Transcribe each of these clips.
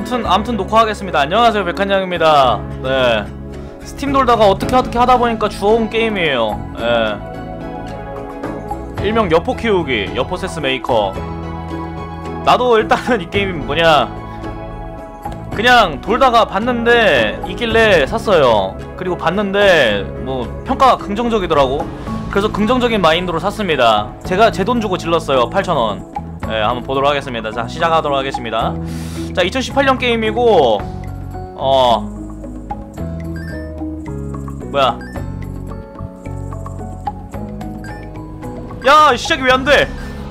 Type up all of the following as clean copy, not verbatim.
암튼 녹화하겠습니다. 안녕하세요, 백한양입니다. 네, 스팀 돌다가 어떻게 하다 보니까 주워온 게임이에요. 네. 일명 여포 키우기, 여포세스 메이커. 나도 일단은 이 게임이 뭐냐, 그냥 돌다가 봤는데 있길래 샀어요. 그리고 봤는데 뭐 평가가 긍정적이더라고. 그래서 긍정적인 마인드로 샀습니다. 제가 제 돈 주고 질렀어요. 8,000원. 네, 한번 보도록 하겠습니다. 자, 시작하도록 하겠습니다. 자, 2018년 게임이고, 뭐야? 야, 시작이 왜 안 돼?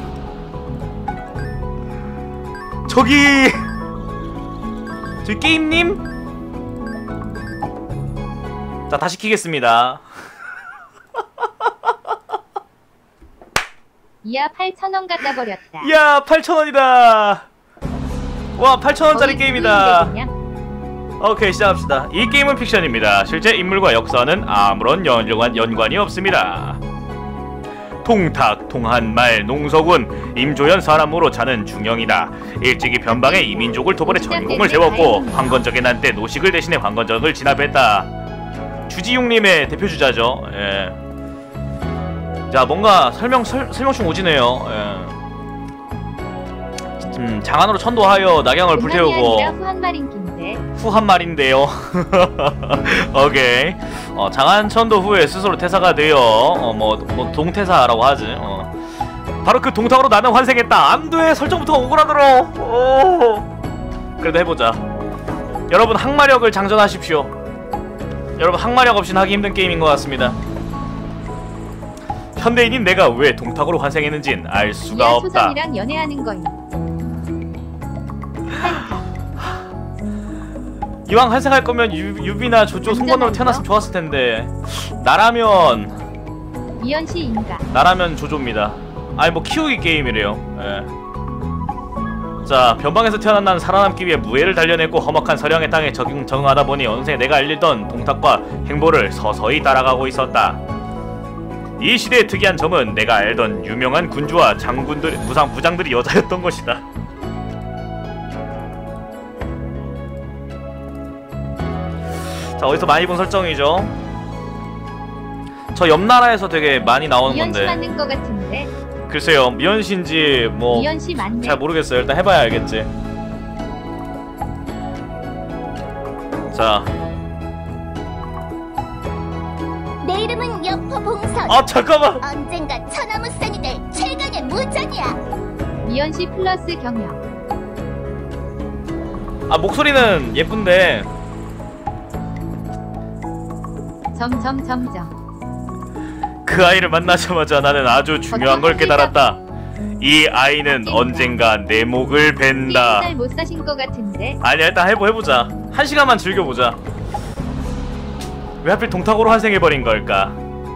저기 게임님? 자, 다시 키겠습니다. 이야 8,000원 갖다 버렸다. 이야 8,000원이다. 와 8,000원짜리 게임이다. 오케이, 시작합시다. 이 게임은 픽션입니다. 실제 인물과 역사는 아무런 연관이 없습니다. 동탁, 동한말, 농서군, 임조연 사람으로 자는 중령이다. 일찍이 변방에 이민족을 토벌해 전공을 세웠고 황건적의 난때 노식을 대신해 황건적을 진압했다. 주지용님의 대표주자죠. 예. 자, 뭔가 설명충 오지네요. 예. 장안으로 천도하여 낙양을 불태우고 후한말인데요. 오케이. 장안 천도 후에 스스로 태사가 되어 뭐 동태사라고 하지. 바로 그 동탁으로 나는 환생했다. 안돼, 설정부터 억울하더러. 그래도 해보자. 여러분, 항마력을 장전하십시오. 여러분, 항마력 없이는 하기 힘든 게임인 것 같습니다. 현대인인 내가 왜 동탁으로 환생했는진 알 수가 없다. 소설이랑 연애하는 거임. 이왕 환생할 거면 유비나 조조 송건으로 태어났으면 좋았을 텐데. 나라면 미연씨인가? 나라면 조조입니다. 아니 뭐 키우기 게임이래요. 예. 자, 변방에서 태어난 난 살아남기 위해 무예를 단련했고 험악한 서량의 땅에 적응하다 보니 어느새 내가 알리던 동탁과 행보를 서서히 따라가고 있었다. 이 시대의 특이한 점은 내가 알던 유명한 군주와 장군들, 부장들이 여자였던 것이다. 자, 어디서 많이 본 설정이죠? 저 옆나라에서 되게 많이 나오는 건데. 미연씨 맞는 거 같은데. 글쎄요, 미연씨인지 뭐 미연씨 맞네. 잘 모르겠어요. 일단 해봐야 알겠지. 자, 내 이름은 여포봉선. 아 잠깐만. 언젠가 천하무쌍이 될 최강의 무장이야. 미연씨 플러스 경력. 아, 목소리는 예쁜데. 점점점점. 그 아이를 만나자마자 나는 아주 중요한 걸 깨달았다. 이 아이는 언젠가 내 목을 벤다. 잘 못 사신 거 같은데. 아니야, 일단 해보자. 1시간만 즐겨보자. 왜 하필 동탁으로 환생해버린 걸까?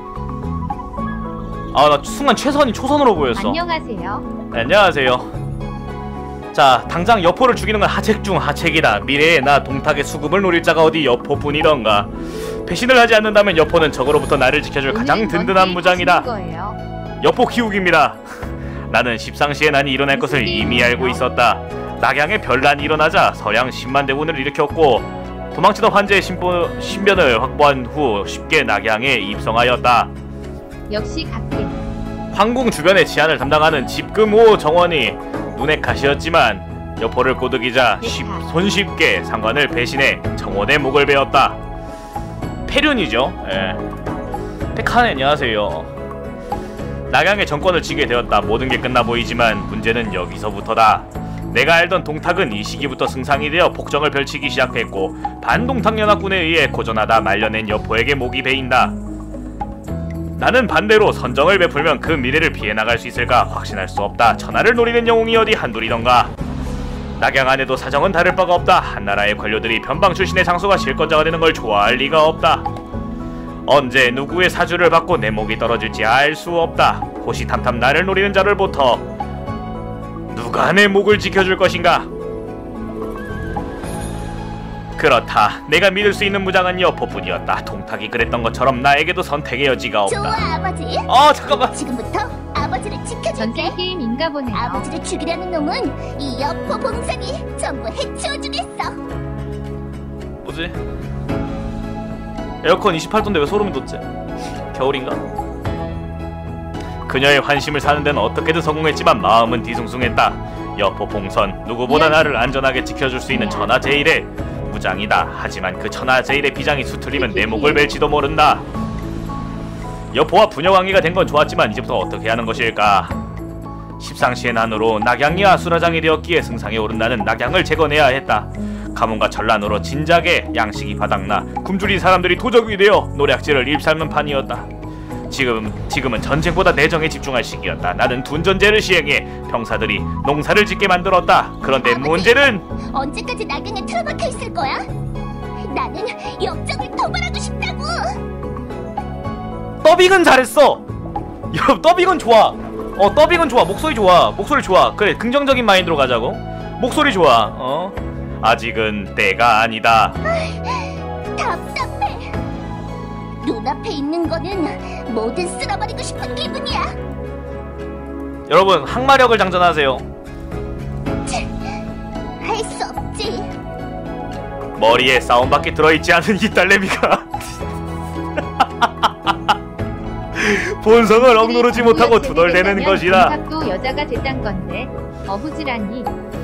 아, 나 순간 최선이 초선으로 보였어. 안녕하세요. 네, 안녕하세요. 자, 당장 여포를 죽이는 건 하책 중 하책이다. 미래에 나 동탁의 수금을 노릴 자가 어디 여포뿐이던가. 배신을 하지 않는다면 여포는 적으로부터 나를 지켜줄 가장 든든한 무장이다. 여포 키우기입니다. 나는 십상시에 난이 일어날 것을 이미 알고 있었다. 낙양에 별난이 일어나자 서량 10만 대군을 일으켰고 도망치던 환자의 신변을 확보한 후 쉽게 낙양에 입성하였다. 역시 갓길. 황궁 주변의 치안을 담당하는 집금호 정원이 눈에 가시였지만 여포를 꼬드기자 손쉽게 상관을 배신해 정원의 목을 베었다. 패륜이죠. 예. 백한에 안녕하세요. 낙양의 정권을 쥐게 되었다. 모든 게 끝나 보이지만 문제는 여기서부터다. 내가 알던 동탁은 이 시기부터 승상이 되어 폭정을 펼치기 시작했고 반동탁연합군에 의해 고전하다 말려낸 여포에게 목이 베인다. 나는 반대로 선정을 베풀면 그 미래를 피해 나갈 수 있을까 확신할 수 없다. 천하를 노리는 영웅이 어디 한둘이던가. 낙양 안에도 사정은 다를 바가 없다. 한나라의 관료들이 변방 출신의 장수가 실권자가 되는 걸 좋아할 리가 없다. 언제 누구의 사주를 받고 내 목이 떨어질지 알 수 없다. 호시탐탐 나를 노리는 자를부터 누가 내 목을 지켜줄 것인가? 그렇다. 내가 믿을 수 있는 무장은 여포뿐이었다. 동탁이 그랬던 것처럼 나에게도 선택의 여지가 없다. 좋아, 아버지. 잠깐만. 지금부터 아버지를 지켜줄게. 전쟁 게임인가 보네요. 아버지를 죽이려는 놈은 이 여포봉선이 전부 해치워주겠어. 돋지? 에어컨 28도인데 왜 소름이 돋지? 겨울인가? 그녀의 환심을 사는 데는 어떻게든 성공했지만 마음은 뒤숭숭했다. 여포 봉선, 누구보다 나를 안전하게 지켜줄 수 있는 천하제일의 무장이다. 하지만 그 천하제일의 비장이 수틀리면 내 목을 벨지도 모른다. 여포와 부녀왕이가 된 건 좋았지만 이제부터 어떻게 하는 것일까? 십상시의 난으로 낙양이 아수라장이 되었기에 승상에 오른 나는 낙양을 재건해야 했다. 가뭄과 전란으로 진작에 양식이 바닥나 굶주린 사람들이 도적이 되어 노략질을 입삼는 판이었다. 지금은 전쟁보다 내정에 집중할 시기였다. 나는 둔전제를 시행해 병사들이 농사를 짓게 만들었다. 그런데 아버지, 문제는 언제까지 낙양에 틀어박혀 있을 거야? 나는 역적을 도발하고 싶다고. 더빙은 잘했어. 더빙은 좋아. 더빙은 좋아. 목소리 좋아. 목소리 좋아. 그래, 긍정적인 마인드로 가자고. 목소리 좋아. 아직은 때가 아니다. 답답해. 눈앞에 있는 거는 뭐든 쓸어버리고 싶은 기분이야. 여러분, 항마력을 장전하세요. 할 수 없지. 머리에 싸움밖에 들어있지 않은 이 딸내미가 본성을 억누르지 못하고 투덜대는 것이다. 도 여자가 됐단 건데 어부지라니.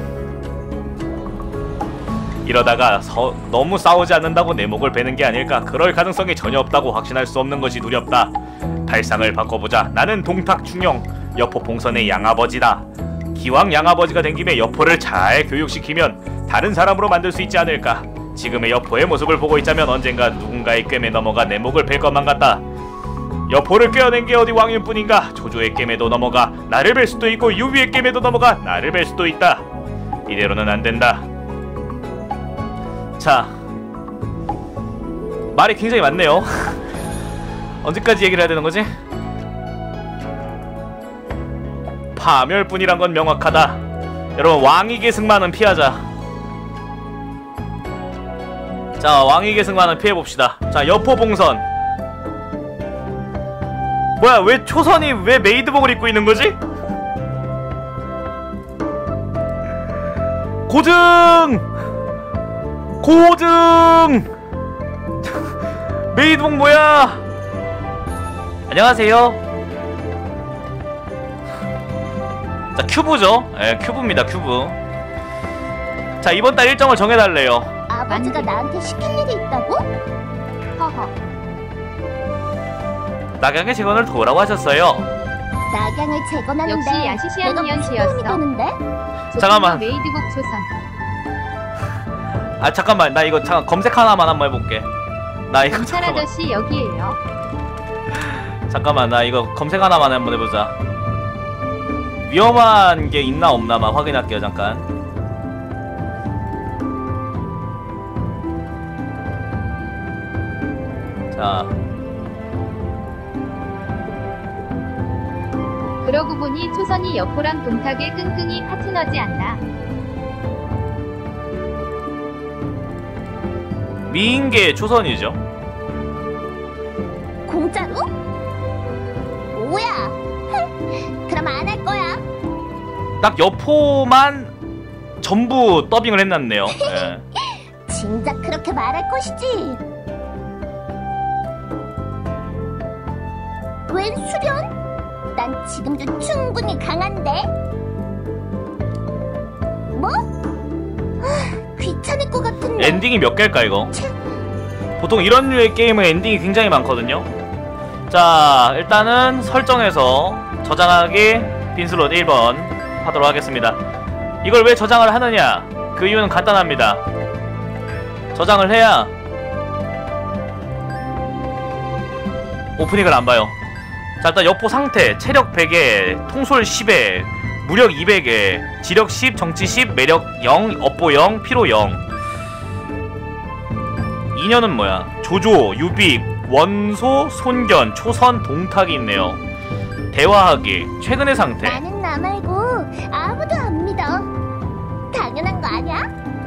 이러다가 너무 싸우지 않는다고 내 목을 베는 게 아닐까. 그럴 가능성이 전혀 없다고 확신할 수 없는 것이 두렵다. 발상을 바꿔보자. 나는 동탁충영, 여포 봉선의 양아버지다. 기왕 양아버지가 된 김에 여포를 잘 교육시키면 다른 사람으로 만들 수 있지 않을까. 지금의 여포의 모습을 보고 있자면 언젠가 누군가의 꿰매 넘어가 내 목을 벨 것만 같다. 여포를 꿰어낸 게 어디 왕일 뿐인가. 조조의 꿰매도 넘어가 나를 벨 수도 있고 유비의 꿰매도 넘어가 나를 벨 수도 있다. 이대로는 안 된다. 자, 말이 굉장히 많네요. 언제까지 얘기를 해야 되는 거지? 파멸뿐이란 건 명확하다. 여러분, 왕위계 승만은 피하자. 자, 왕위계 승만은 피해봅시다. 자, 여포봉선. 뭐야, 왜 초선이 왜 메이드복을 입고 있는 거지? 고증! 메이드복 뭐야? 안녕하세요. 자, 큐브죠? 예, 큐브입니다, 큐브. 자, 이번 달 일정을 정해달래요. 아버지가 나한테 시킨 일이 있다고? 허허. 낙양의 재건을 도우라고 하셨어요. 낙양을 재건하는데 역시 야시시한 내가 무슨 년씨였어. 도움이 되는데? 잠깐만. 메이드복 조선. 아, 잠깐만, 나 이거 잠깐 검색 하나만 한번 해볼게. 나 이거 경찰 잠깐만. 아저씨 여기에요. 잠깐만, 나 이거 검색 하나만 한번 해보자. 위험한 게 있나 없나만 확인할게요. 잠깐. 자, 그러고 보니 초선이 여포랑 동탁의 끈끈이 파트너지 않나. 미인계 초선이죠. 공짜로? 뭐야? 그럼 안 할 거야. 딱 여포만 전부 더빙을 해놨네요. 예. 진작 그렇게 말할 것이지. 웬 수련? 난 지금도 충분히 강한데. 뭐? 귀찮을 것 같은데. 엔딩이 몇 개일까 이거? 참. 보통 이런 류의 게임은 엔딩이 굉장히 많거든요. 자, 일단은 설정에서 저장하기 빈슬롯 1번 하도록 하겠습니다. 이걸 왜 저장을 하느냐? 그 이유는 간단합니다. 저장을 해야 오프닝을 안 봐요. 자, 일단 여포 상태, 체력 100에, 통솔 10에, 무력 200에, 지력 10, 정치 10, 매력 0, 업보 0, 피로 0. 인연은 뭐야? 조조, 유비, 원소, 손견, 초선, 동탁이 있네요. 대화하기, 최근의 상태. 나는 나 말고 아무도 안 믿어. 당연한 거 아니야?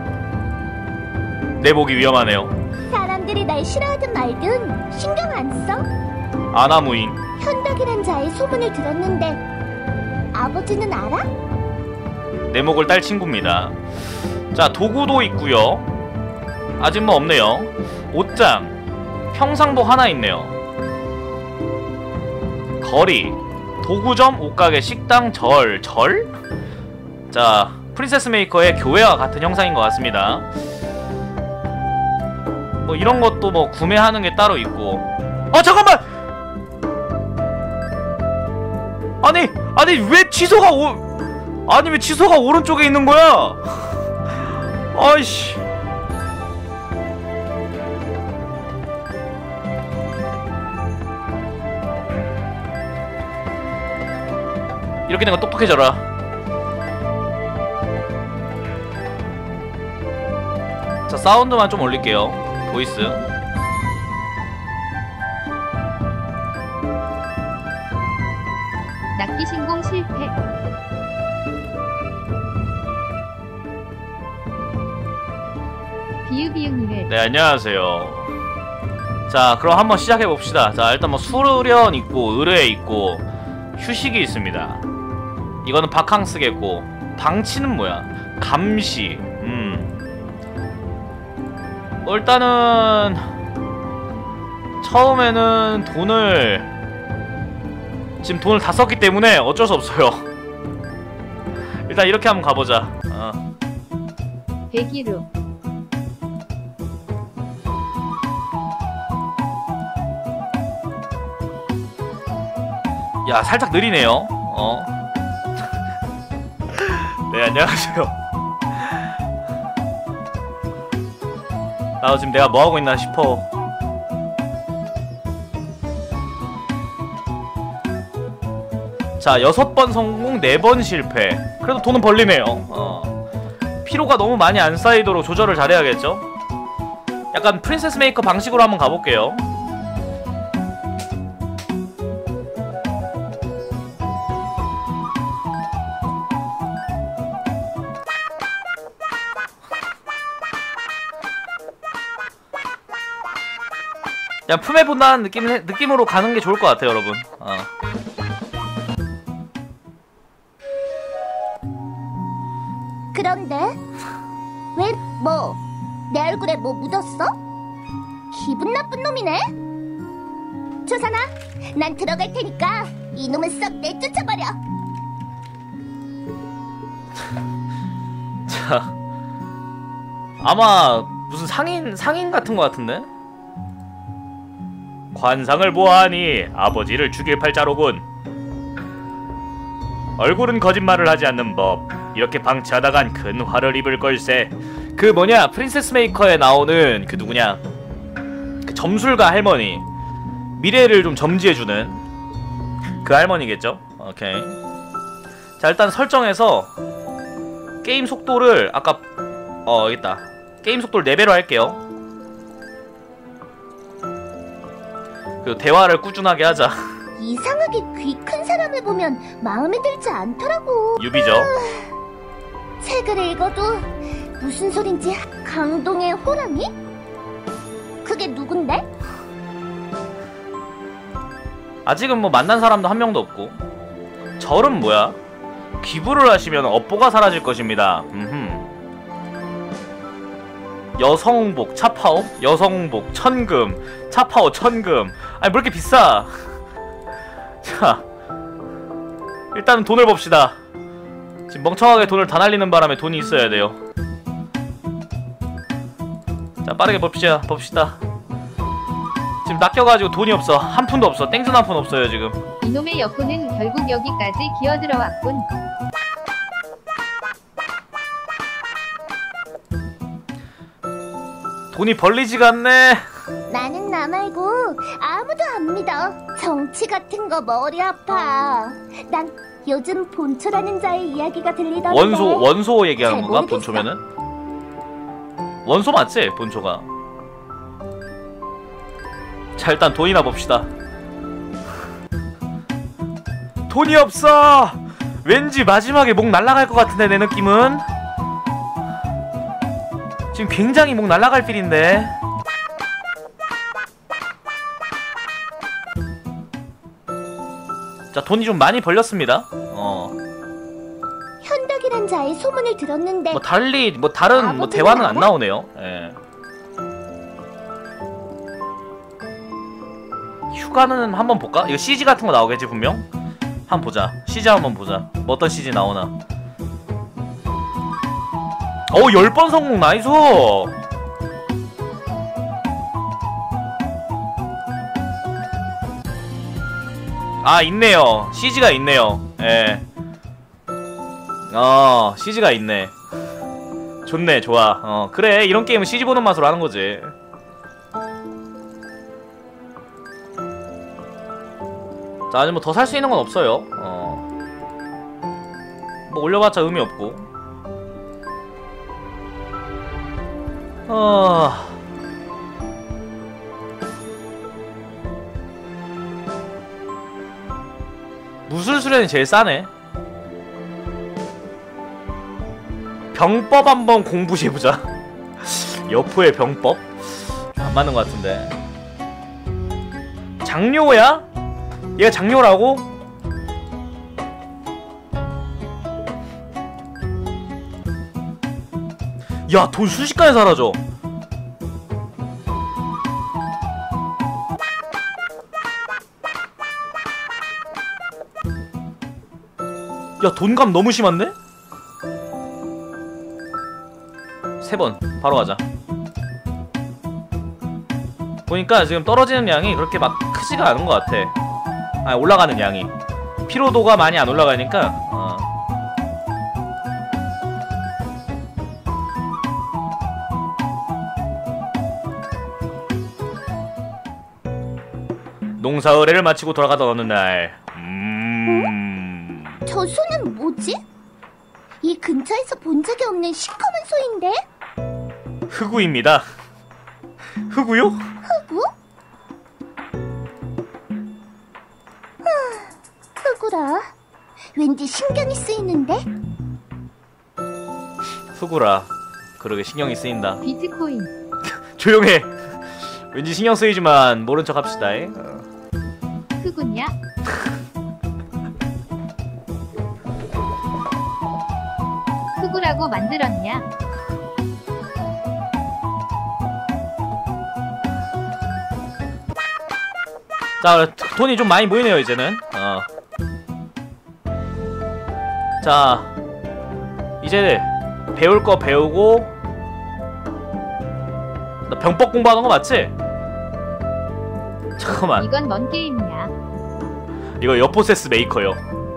내복이 위험하네요. 사람들이 날 싫어하든 말든 신경 안 써. 아나무인. 현덕이란 자의 소문을 들었는데 아버지는 알아? 내목을 딸 친구입니다. 자, 도구도 있고요. 아직 뭐 없네요. 옷장, 평상복 하나 있네요. 거리, 도구점, 옷가게, 식당, 절? 자, 프린세스 메이커의 교회와 같은 형상인 것 같습니다. 뭐 이런 것도 뭐 구매하는 게 따로 있고. 잠깐만! 아니 왜 취소가 왜 취소가 오른쪽에 있는 거야? 아이씨. 이렇게 된 거 똑똑해져라. 자, 사운드만 좀 올릴게요. 보이스. 낚기 신공 실패. 비읍이응이래. 네, 안녕하세요. 자, 그럼 한번 시작해봅시다. 자, 일단 뭐 수련 있고 의뢰 있고 휴식이 있습니다. 이거는 바캉스겠고. 방치는 뭐야? 감시. 일단은 처음에는 지금 돈을 다 썼기 때문에 어쩔 수 없어요. 일단 이렇게 한번 가보자. 배기루. 야, 살짝 느리네요. 네, 안녕하세요. 나도 지금 내가 뭐하고 있나 싶어. 자, 6번 성공, 4번 실패. 그래도 돈은 벌리네요. 피로가 너무 많이 안 쌓이도록 조절을 잘해야겠죠? 약간 프린세스 메이커 방식으로 한번 가볼게요. 그냥 품에 본다는 느낌으로 가는 게 좋을 것 같아요, 여러분. 그런데 왜 내 얼굴에 뭐 묻었어? 기분 나쁜 놈이네. 조사나, 난 들어갈 테니까 이놈을 썩 내쫓아버려. 자, 아마 무슨 상인 같은 것 같은데? 관상을 보아하니 아버지를 죽일 팔자로군. 얼굴은 거짓말을 하지 않는 법. 이렇게 방치하다간 큰 화를 입을 걸세. 그 뭐냐, 프린세스 메이커에 나오는 그 누구냐, 그 점술가 할머니, 미래를 좀 점지해주는 그 할머니겠죠? 오케이. 자, 일단 설정에서 게임 속도를 아까 여기 있다. 게임 속도를 4배로 할게요. 그 대화를 꾸준하게 하자. 이상하게 귀 큰 사람을 보면 마음에 들지 않더라고. 유비죠. 책을 읽어도 무슨 소린지. 강동의 호랑이? 그게 누군데? 아직은 뭐 만난 사람도 한 명도 없고. 절은 뭐야? 기부를 하시면 업보가 사라질 것입니다. 여성복 차파오? 여성복 천금 차파오 천금. 아니 뭐 이렇게 비싸. 자, 일단은 돈을 봅시다. 지금 멍청하게 돈을 다 날리는 바람에 돈이 있어야 돼요. 자, 빠르게 봅시다. 지금 낚여가지고 돈이 없어. 한 푼도 없어. 땡전 한 푼 없어요 지금. 이놈의 여포는 결국 여기까지 기어들어왔군. 돈이 벌리지가 않네. 나는 나 말고 아무도 안 믿어. 정치 같은 거 머리 아파. 난 요즘 본초라는 자의 이야기가 들리던데. 원소 얘기하는 건가? 모르겠어. 본초면은? 원소 맞지? 본초가. 자, 일단 돈이나 봅시다. 돈이 없어. 왠지 마지막에 목 날아갈 것 같은데, 내 느낌은. 지금 굉장히 목 날아갈 필인데. 자, 돈이 좀 많이 벌렸습니다. 현덕이란 자의 소문을 들었는데. 뭐 다른 뭐 대화는 안 나오네요. 예. 휴가는 한번 볼까? 이거 CG 같은 거 나오겠지 분명? 한번 보자. CG 한번 보자. 뭐 어떤 CG 나오나. 10번 성공 나이스! 아 있네요. CG가 있네요. 예. CG가 있네. 좋네 좋아. 그래 이런 게임은 CG 보는 맛으로 하는 거지. 자 아직 뭐 더 살 수 있는 건 없어요. 뭐 올려봤자 의미 없고. 무술 수련이 제일 싸네. 병법 한번 공부해보자. 여포의 병법? 좀 안 맞는 것 같은데. 장료야? 얘가 장료라고? 야, 돈 순식간에 사라져. 야, 돈감 너무 심한데? 3번 바로 가자. 보니까 지금 떨어지는 양이 그렇게 막 크지가 않은 것 같아. 아 올라가는 양이 피로도가 많이 안 올라가니까 농사 의뢰를 마치고 돌아가던 어느 날 저 소는 뭐지? 이 근처에서 본 적이 없는 시커먼 소인데? 흑우입니다. 흑우요? 흑우? 흑우라. 왠지 신경이 쓰이는데? 흑우라. 그러게 신경이 쓰인다. 비트코인. 조용해. 왠지 신경 쓰이지만 모른 척 합시다. 흑우냐? 흑우라고 만들었냐? 자, 돈이 좀 많이 모이네요, 이제는. 자, 이제 배울 거 배우고. 나 병법 공부하는 거 맞지? 잠깐만. 이건 뭔 게임이야? 이거 여포세스 메이커요.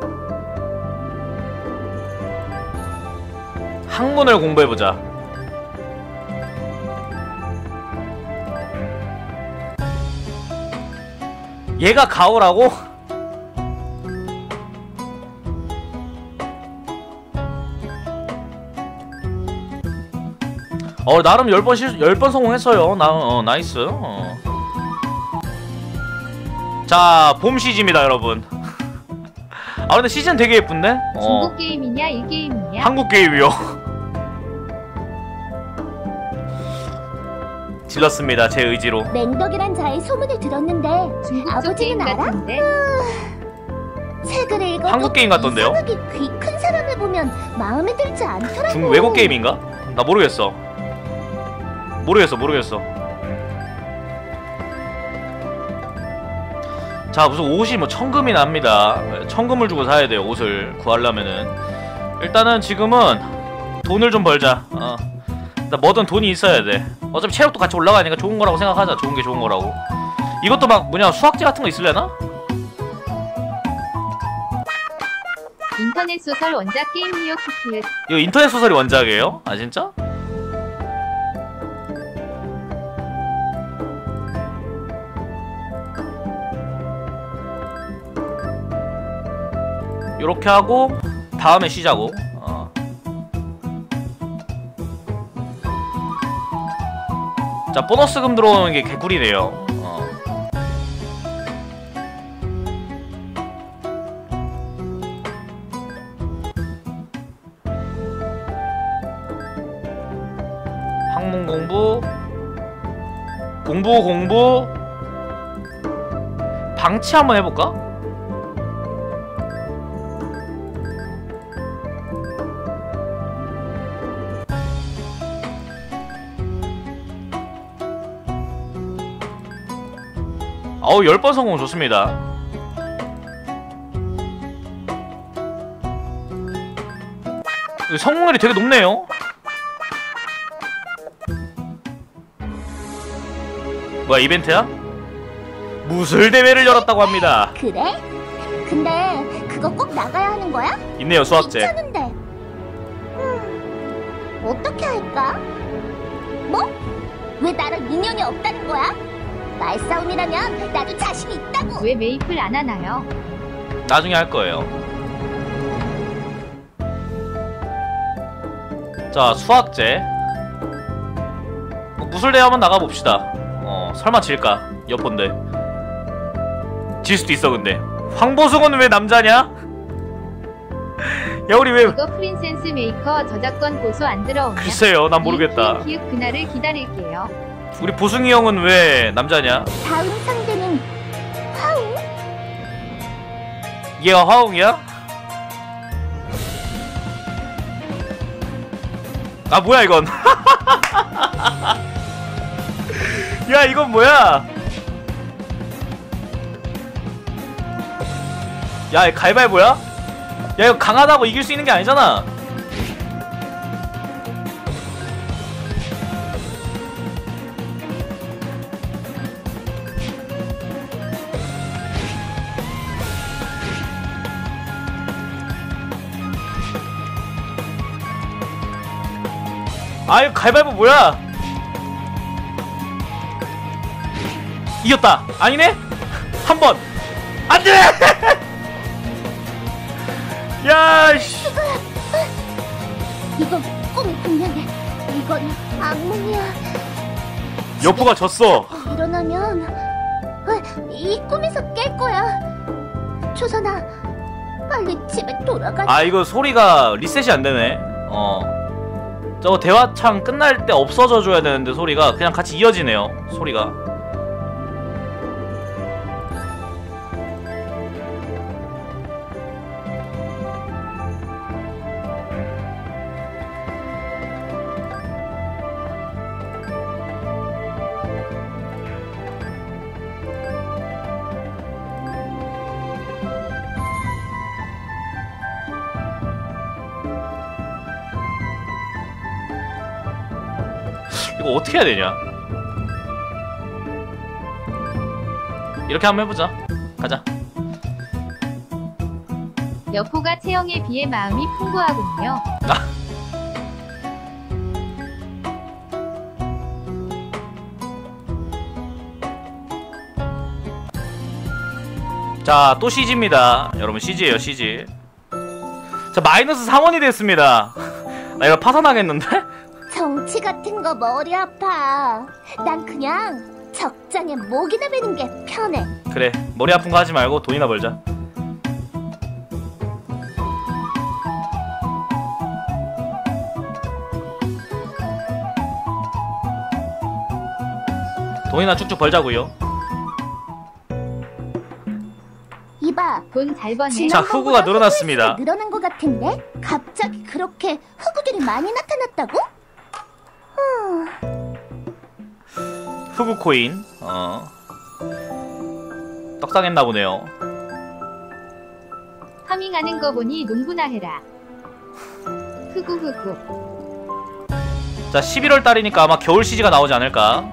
학문을 공부해보자. 얘가 가오라고? 나름 10번 성공했어요. 나이스. 자, 봄 시즌입니다, 여러분. 아, 근데 시즌 되게 예쁜데? 중국 게임이냐, 일 게임이냐? 한국 게임이요. 질렀습니다, 제 의지로. 맹덕이란 자의 소문을 들었는데 중국적 게임 아버지는 알아? 같은데? 책을 읽어도 한국 게임 같던데요? 이상하게 귀 큰 사람을 보면 마음에 들지 않더라고. 중국 외국 게임인가? 나 모르겠어. 모르겠어. 자, 무슨 옷이 뭐 천금이 납니다. 천금을 주고 사야 돼요, 옷을 구하려면은. 일단은 지금은 돈을 좀 벌자. 나 뭐든 돈이 있어야 돼. 어차피 체력도 같이 올라가니까 좋은 거라고 생각하자. 좋은 게 좋은 거라고. 이것도 막 뭐냐 수학제 같은 거 있으려나? 인터넷 소설 원작 게임 리오 키키읓. 이거 인터넷 소설이 원작이에요? 아 진짜? 요렇게 하고 다음에 쉬자고. 자, 보너스금 들어오는 게 개꿀이네요. 학문 공부 방치 한번 해볼까? 어우 10번 성공 좋습니다. 성공률이 되게 높네요. 뭐야 이벤트야? 무술 대회를 열었다고 합니다. 그래? 근데 그거 꼭 나가야 하는 거야? 있네요 수학제. 귀찮은데. 어떻게 할까? 뭐? 왜 나랑 인연이 없다는 거야? 말싸움이라면 나도 자신 있다고. 왜 메이플 안 하나요? 나중에 할 거예요. 자 수학제. 무술 대회 한번 나가봅시다. 설마 질까? 여폰데 질 수도 있어. 근데 황보승은 왜 남자냐? 야 우리 왜 이거 프린센스 메이커 저작권 고소 안 들어오면 글쎄요 난 모르겠다. 기획 그날을 기다릴게요. 우리 보승이 형은 왜 남자냐? 다음 상대는 화우? 얘가 화웅이야? 아 뭐야 이건. 야 이건 뭐야? 야 이 가위바위보야? 야 이거 강하다고 이길 수 있는 게 아니잖아. 아유 가위바위보 뭐야? 이겼다. 아니네? 한 번. 안 돼! 야, 씨. 이건 꿈이 분명해. 이건 악몽이야. 여포가 졌어. 일어나면 이 꿈에서 깰 거야. 초선아, 빨리 집에 돌아가. 아, 이거 소리가 리셋이 안 되네. 저거 대화창 끝날 때 없어져 줘야 되는데 소리가 그냥 같이 이어지네요. 소리가. 이거 어떻게 해야 되냐? 이렇게 한번 해보자. 가자. 여포가 채영에 비해 마음이 풍부하군요. 자, 또 CG입니다. 여러분 CG예요, CG. 자, 마이너스 3원이 됐습니다. 나 이거 파산하겠는데? 정치 같은 거 머리 아파. 난 그냥 적장에 목이나 베는 게 편해. 그래, 머리 아픈 거 하지 말고 돈이나 벌자. 돈이나 쭉쭉 벌자고요. 이봐. 돈 잘 버네. 자, 흑우가 늘어났습니다. 늘어난 것 같은데? 갑자기 그렇게 흑우들이 많이 나타났다고? 흑우 코인. 떡상했나 보네요. 파밍하는 거 보니 농구나 해라. 흑우. 자, 11월 달이니까 아마 겨울 CG가 나오지 않을까?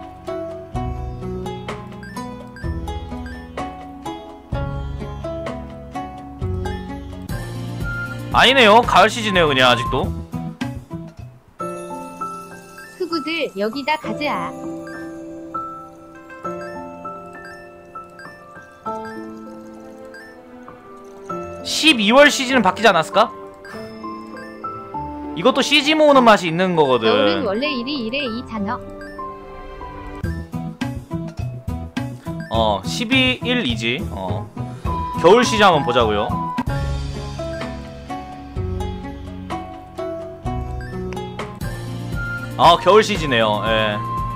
아니네요. 가을 CG네요, 그냥 아직도. 흑우들 여기다 가자. (12월) CG는 바뀌지 않았을까? 이것도 CG 모으는 맛이 있는 겨울은 거거든. 원래 1이 1에 2잖아. 12일이지. 겨울 CG 한번 보자고요. 겨울 CG네요. 예.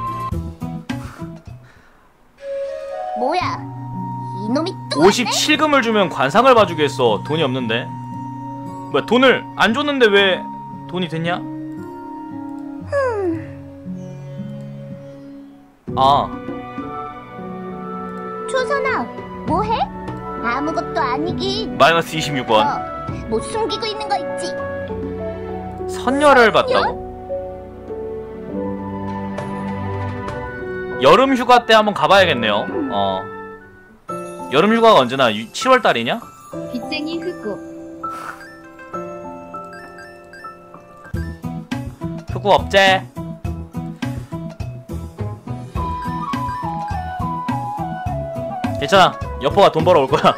뭐야? 이놈이 또 왔네? 57금을 주면 관상을 봐주겠어. 돈이 없는데. 뭐야, 돈을 안 줬는데 왜 돈이 됐냐? 조선아, 뭐해? 아무것도 아니긴. 마이너스 26원. 뭐 숨기고 있는 거 있지? 선녀를 봤다고? 여름 휴가 때 한번 가봐야겠네요. 여름 휴가가 언제나 7월 달이냐? 빚쟁이 흑구. 흑구 없제. 괜찮아. 여포가 돈 벌어 올 거야.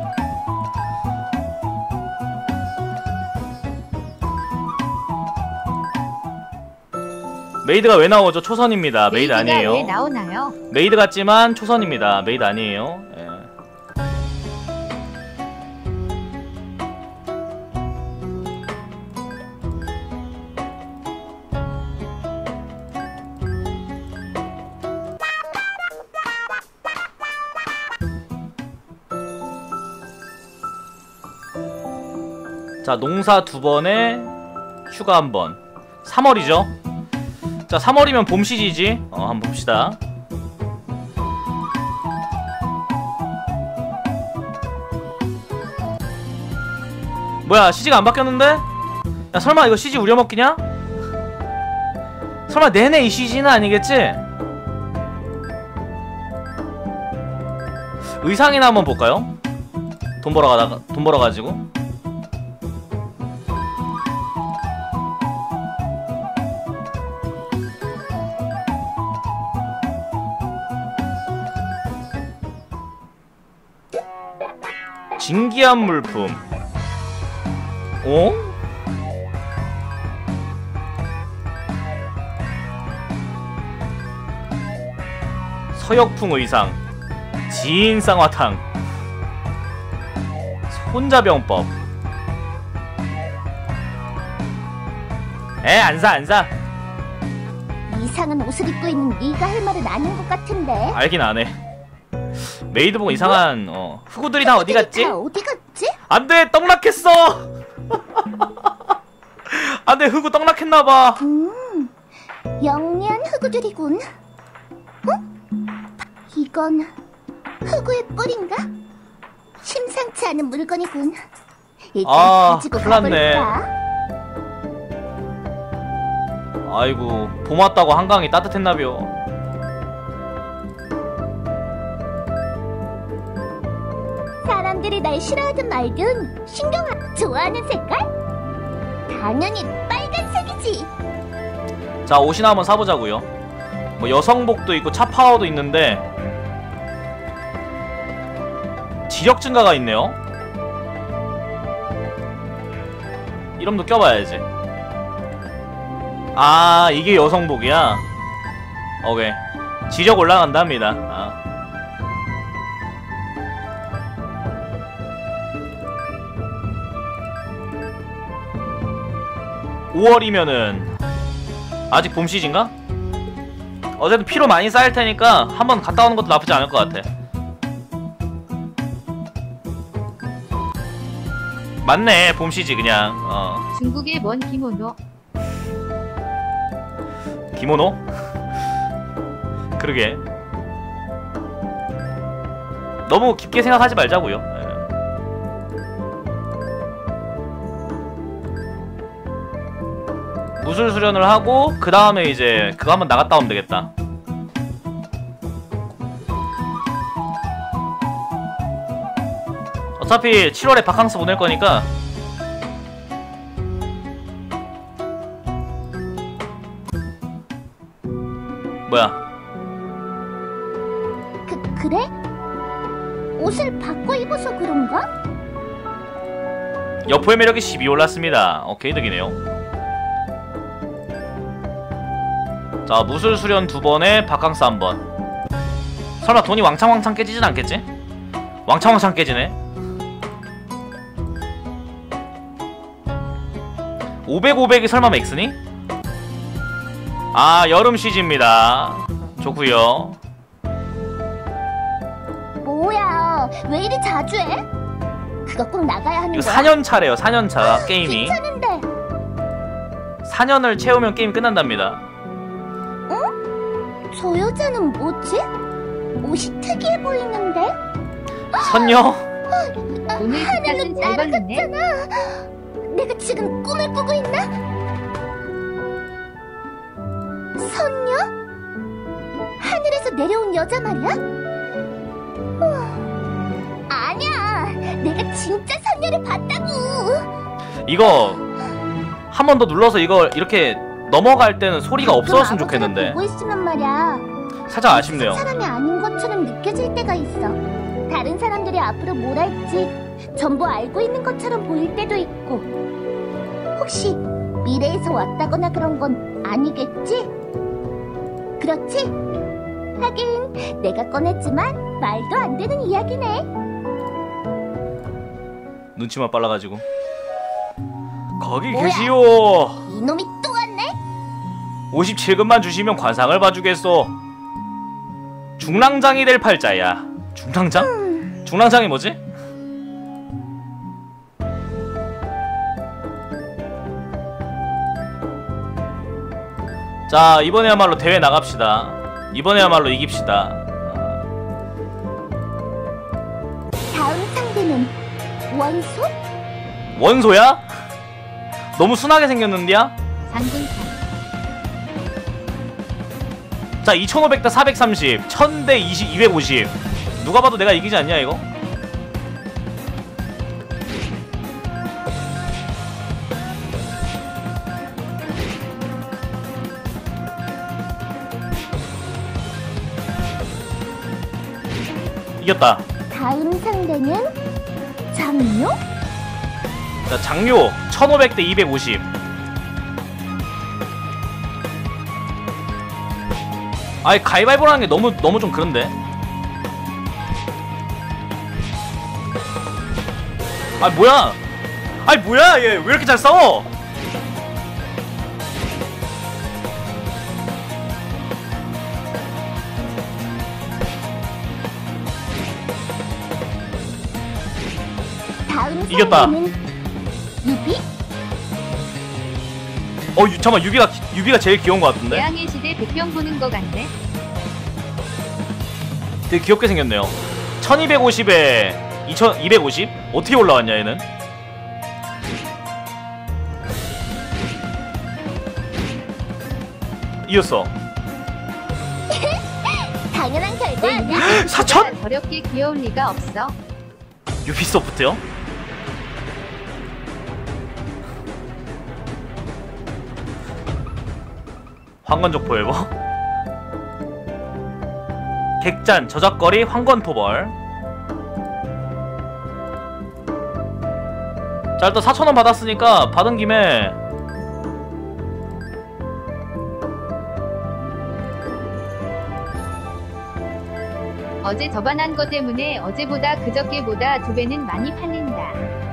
메이드가 왜 나오죠? 초선입니다. 메이드 아니에요. 왜 나오나요? 메이드 같지만 초선입니다. 메이드 아니에요. 예. 자, 농사 2번에 휴가 1번. 3월이죠? 자, 3월이면 봄 시즌이지. 한번 봅시다. 뭐야, CG가 안 바뀌었는데? 야, 설마 이거 CG 우려먹기냐? 설마 내내 이 CG는 아니겠지? 의상이나 한번 볼까요? 돈 벌어가지고. 진기한 물품. 어? 서역풍 의상. 지인 쌍화탕. 손자병법. 안 사. 이상한 옷을 입고 있는 네가 할 말은 아닌 것 같은데. 알긴 안 해. 메이드 보고 이상한 흑우들이 다 어디 갔지? 다 어디 갔지? 안돼, 떡락했어. 안돼, 흑우 떡락했나봐. 영리한 흑우들이군. 이건 흑우의 뿔인가? 심상치 않은 물건이군. 일단 가지고 큰일났네. 가볼까? 아이고, 봄 왔다고 한강이 따뜻했나벼. 사람들이 날 싫어하든 말든 신경 안 좋아하는 색깔? 당연히 빨간색이지. 자, 옷이나 한번 사보자고요. 뭐 여성복도 있고 차파워도 있는데 지력 증가가 있네요. 이름도 껴봐야지. 아, 이게 여성복이야. 오케이. 지력 올라간답니다. 5월이면은 아직 봄 시즌가? 어쨌든 피로 많이 쌓일 테니까 한번 갔다 오는 것도 나쁘지 않을 것 같아. 맞네, 봄 시즌 그냥. 중국의 먼 기모노. 기모노? 그러게. 너무 깊게 생각하지 말자고요. 무술 수련을 하고 그 다음에 이제 그거 한번 나갔다 오면 되겠다. 어차피 7월에 바캉스 보낼 거니까. 뭐야? 그래? 옷을 바꿔 입어서 그런가? 여포의 매력이 12 올랐습니다. 오케이, 득이네요. 자, 무술 수련 2번에 바캉스 1번. 설마 돈이 왕창왕창 깨지진 않겠지? 왕창왕창 깨지네. 500, 500이 설마 맥스니? 아, 여름 시즌입니다. 좋구요. 뭐야, 왜 이리 자주 해? 그거 꼭 나가야 하는 이거 거야? 4년차래요, 4년차 게임이. 괜찮은데. 4년을 채우면 게임 끝난답니다. 저 여자는 뭐지? 옷이 특이해 보이는데? 선녀? 오늘 뒷값은 잘 벌렸네. 내가 지금 꿈을 꾸고 있나? 선녀? 하늘에서 내려온 여자 말이야? 아니야, 내가 진짜 선녀를 봤다고. 이거 한 번 더 눌러서 이거 이렇게 넘어갈 때는 소리가 없어졌으면 좋겠는데. 보고 있으면 말이야, 살짝 아쉽네요. 사람이 아닌 것처럼 느껴질 때가 있어. 다른 사람들이 앞으로 뭘 할지 전부 알고 있는 것처럼 보일 때도 있고. 혹시 미래에서 왔다거나 그런 건 아니겠지? 그렇지? 하긴 내가 꺼냈지만 말도 안 되는 이야기네. 눈치만 빨라가지고. 거기 뭐야? 계시오. 이놈이 또 왔네? 57금만 주시면 관상을 봐주겠소. 중랑장이 될 팔자야. 중랑장? 중랑장이 뭐지? 자, 이번에야말로 대회 나갑시다. 이번에야말로 이깁시다. 다음 상대는 원소? 원소야? 너무 순하게 생겼는데야? 장군사. 자, 2500대 430, 1000대 250. 누가 봐도 내가 이기지 않냐 이거? 이겼다. 다음 상대는 장료? 자, 장료 1500대 250. 아이, 가위바위보라는 게 너무 좀 그런데. 아, 뭐야? 아이, 뭐야? 얘 왜 이렇게 잘 싸워? 다음 이겼다. 상대는 유비? 잠깐만, 유비가 제일 귀여운 것 같은데? 대항해 시대 백병 보는 거 같네. 되게 귀엽게 생겼네요. 1250에 2250? 어떻게 올라왔냐 얘는? 이겼어. 당연한 결과. 내 유비 사천? 저렇게 귀여울 리가 없어. 유비소프트요? 황건족 포에버. 객잔 저작거리 황건토벌. 자, 일단 4,000원 받았으니까 받은 김에 어제 저반한 거 때문에 어제보다 그저께보다 2배는 많이 팔린다.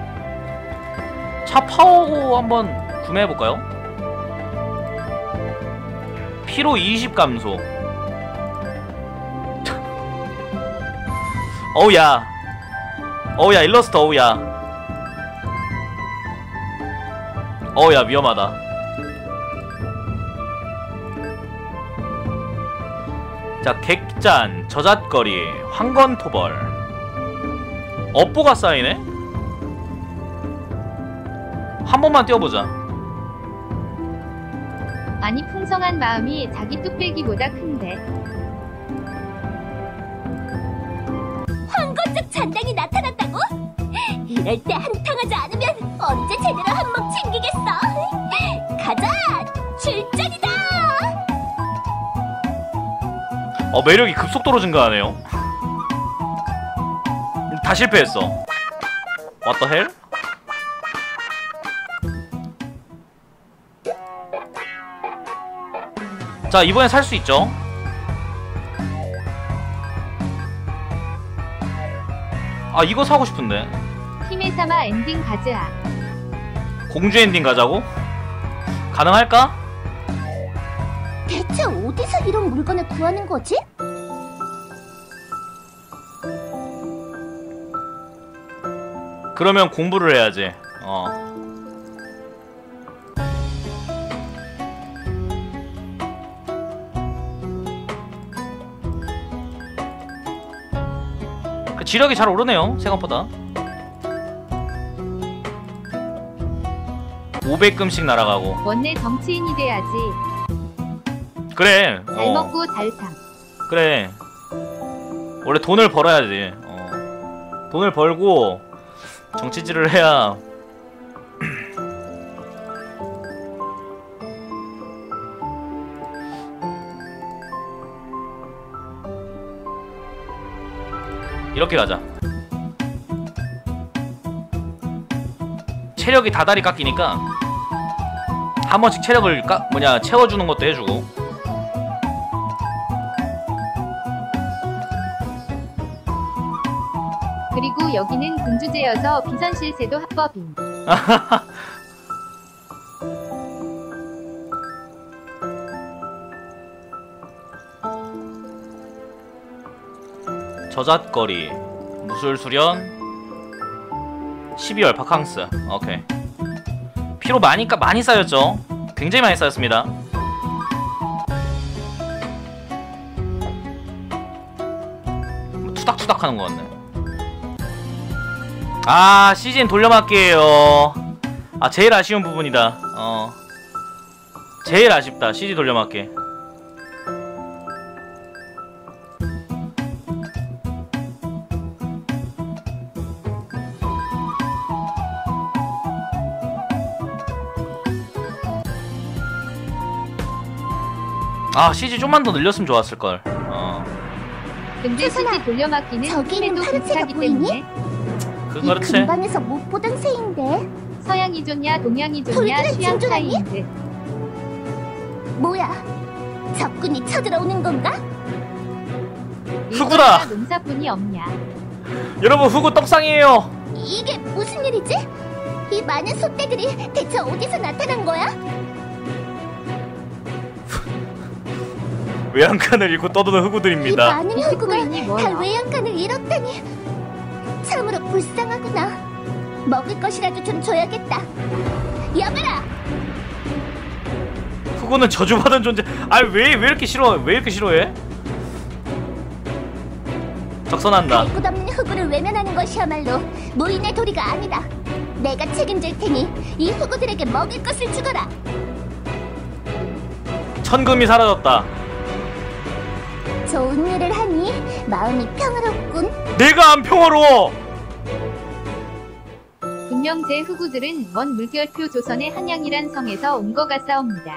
차 파워고 한번 구매해볼까요? 피로 20 감소. 어우야. 어우야, 일러스트 어우야. 어우야, 위험하다. 자, 객잔, 저잣거리, 황건토벌. 업보가 쌓이네? 한 번만 뛰어보자. 아니, 풍성한 마음이 자기 뚝배기보다 큰데. 황건적 잔당이 나타났다고? 이럴 때 한탕하지 않으면 언제 제대로 한몫 챙기겠어? 가자! 출전이다! 매력이 급속도로 증가하네요. 다 실패했어. What the hell? 자, 이번엔 살 수 있죠. 아, 이거 사고 싶은데. 힘에 삼아 엔딩 가즈아. 공주 엔딩 가자고? 가능할까? 대체 어디서 이런 물건을 구하는 거지? 그러면 공부를 해야지. 지력이 잘 오르네요 생각보다. 500금씩 날아가고. 원내 정치인이 돼야지. 그래. 잘 먹고 잘 상. 그래. 원래 돈을 벌어야지. 돈을 벌고 정치질을 해야. 이렇게 가자. 체력이 다달이 깎이니까 한 번씩 체력을 채워주는 것도 해주고. 그리고 여기는 군주제여서 비선실세도 합법임. 저잣거리, 무술수련, 12월 바캉스. 오케이. 피로 많이 쌓였죠? 굉장히 많이 쌓였습니다. 투닥투닥 하는 것 같네. 아, 시즌 돌려막기예요. 아, 제일 아쉬운 부분이다. 제일 아쉽다. CG 돌려막기. 아, CG 좀만 더 늘렸으면 좋았을걸. 근데 CG 돌려막기는 저기 있는 힘에도 파르체가 비슷하기 보이니? 때문에 그렇지. 근방에서 못 보던 새인데. 서양이 좋냐 동양이 좋냐 돌기를 취향 진존하니? 차이인데. 뭐야? 적군이 쳐들어오는 건가? 후구다. 일본이나 농사꾼이 없냐. 여러분, 후구 떡상이에요. 이게 무슨 일이지? 이 많은 소떼들이 대체 어디서 나타난 거야? 외양간을 잃고 떠도는 이 후구들입니다. 많은 흑우가 비트코인이 뭐야? 다 외양간을 잃었다니. 참으로 불쌍하구나. 먹을 것이라도 좀 줘야겠다. 여봐라! 후구는 저주받은 존재. 왜 이렇게 싫어? 왜 이렇게 싫어해? 적선한다. 갈 곳 없는 흑우를 외면하는 것이야말로 무인의 도리가 아니다. 내가 책임질 테니 이 흑우들에게 먹을 것을 주거라. 천금이 사라졌다. 좋은 일을 하니 마음이 평화롭군. 내가 안 평화로워. 분명 제 흑우들은 먼 물결표 조선의 한양이란 성에서 온 거 같사옵니다.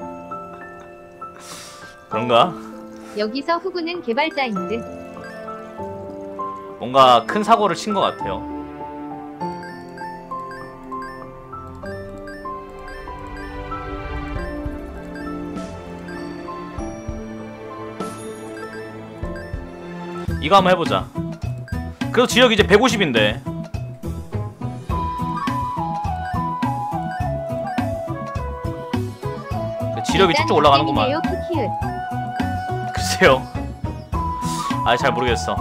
그런가? 여기서 흑우는 개발자인 듯. 뭔가 큰 사고를 친 것 같아요. 이거 한번 해보자. 그래도 지력 이제 150인데. 지력이 일단 쭉쭉 올라가는구만. 땡이네요, 키키읒. 글쎄요. 아, 잘 모르겠어.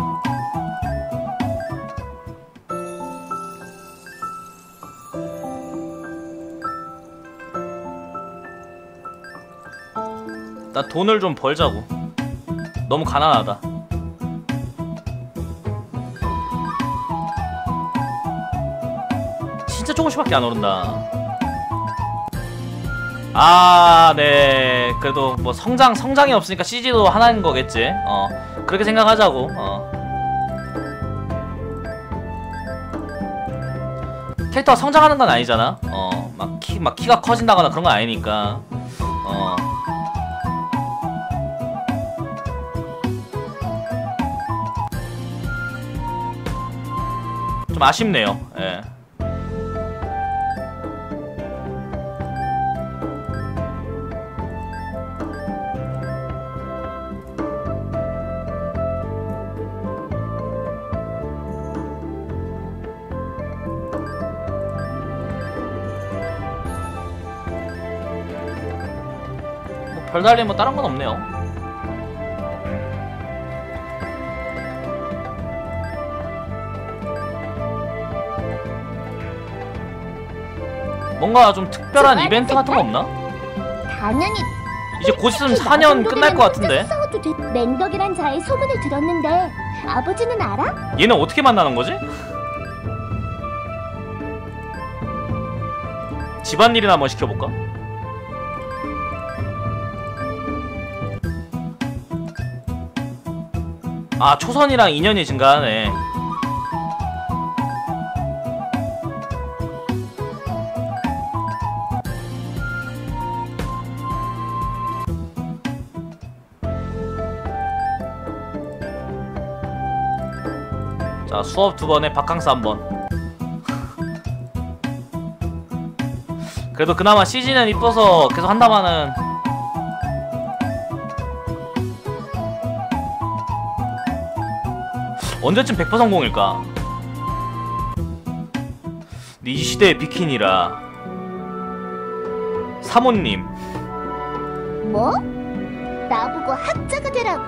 나 돈을 좀 벌자고. 너무 가난하다. 진짜 조금씩밖에 안 오른다. 아, 네. 그래도 뭐 성장이 없으니까 CG도 하나인 거겠지. 그렇게 생각하자고. 캐릭터가 성장하는 건 아니잖아. 막 키가 커진다거나 그런 건 아니니까. 좀 아쉽네요. 예. 별달리 뭐 다른 건 없네요. 뭔가 좀 특별한 이벤트 같은 거 없나? 당연히 이제 곧 있으면 4년 끝날 것 같은데. 만나도 돼. 맹덕이란 자의 소문을 들었는데 아버지는 알아? 얘는 어떻게 만나는 거지? 집안일이나 한번 시켜볼까? 아, 초선이랑 인연이 증가하네. 자, 수업 2번에 바캉스 1번. 그래도 그나마 CG는 이뻐서 계속 한다마는 언제쯤 100% 성공일까? 근데 이 시대의 비키니라. 사모님. 뭐? 나보고 학자가 되라고?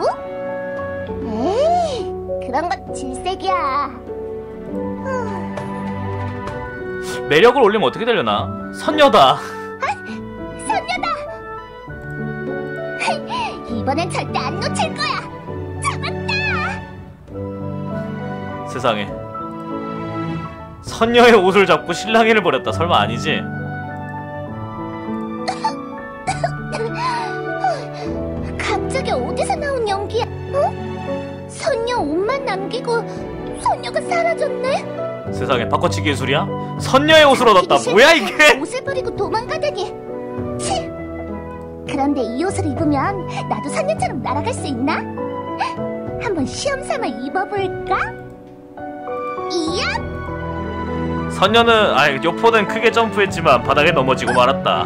에이, 그런 건 질색이야. 매력을 올리면 어떻게 되려나? 선녀다. 선녀다! 이번엔 절대 안 놓칠 거야! 잡았다! 세상에. 선녀의 옷을 잡고 실랑이를 벌였다. 설마 아니지? 갑자기 어디서 나온 연기야? 어? 선녀 옷만 남기고 선녀가 사라졌네? 세상에, 바꿔치기 예술이야? 선녀의 옷을 얻었다. 뭐야 이게? 옷을 버리고 도망가다니. 치! 그런데 이 옷을 입으면 나도 선녀처럼 날아갈 수 있나? 한번 시험 삼아 입어볼까? 이야! 선녀는 요포는 크게 점프했지만 바닥에 넘어지고 말았다.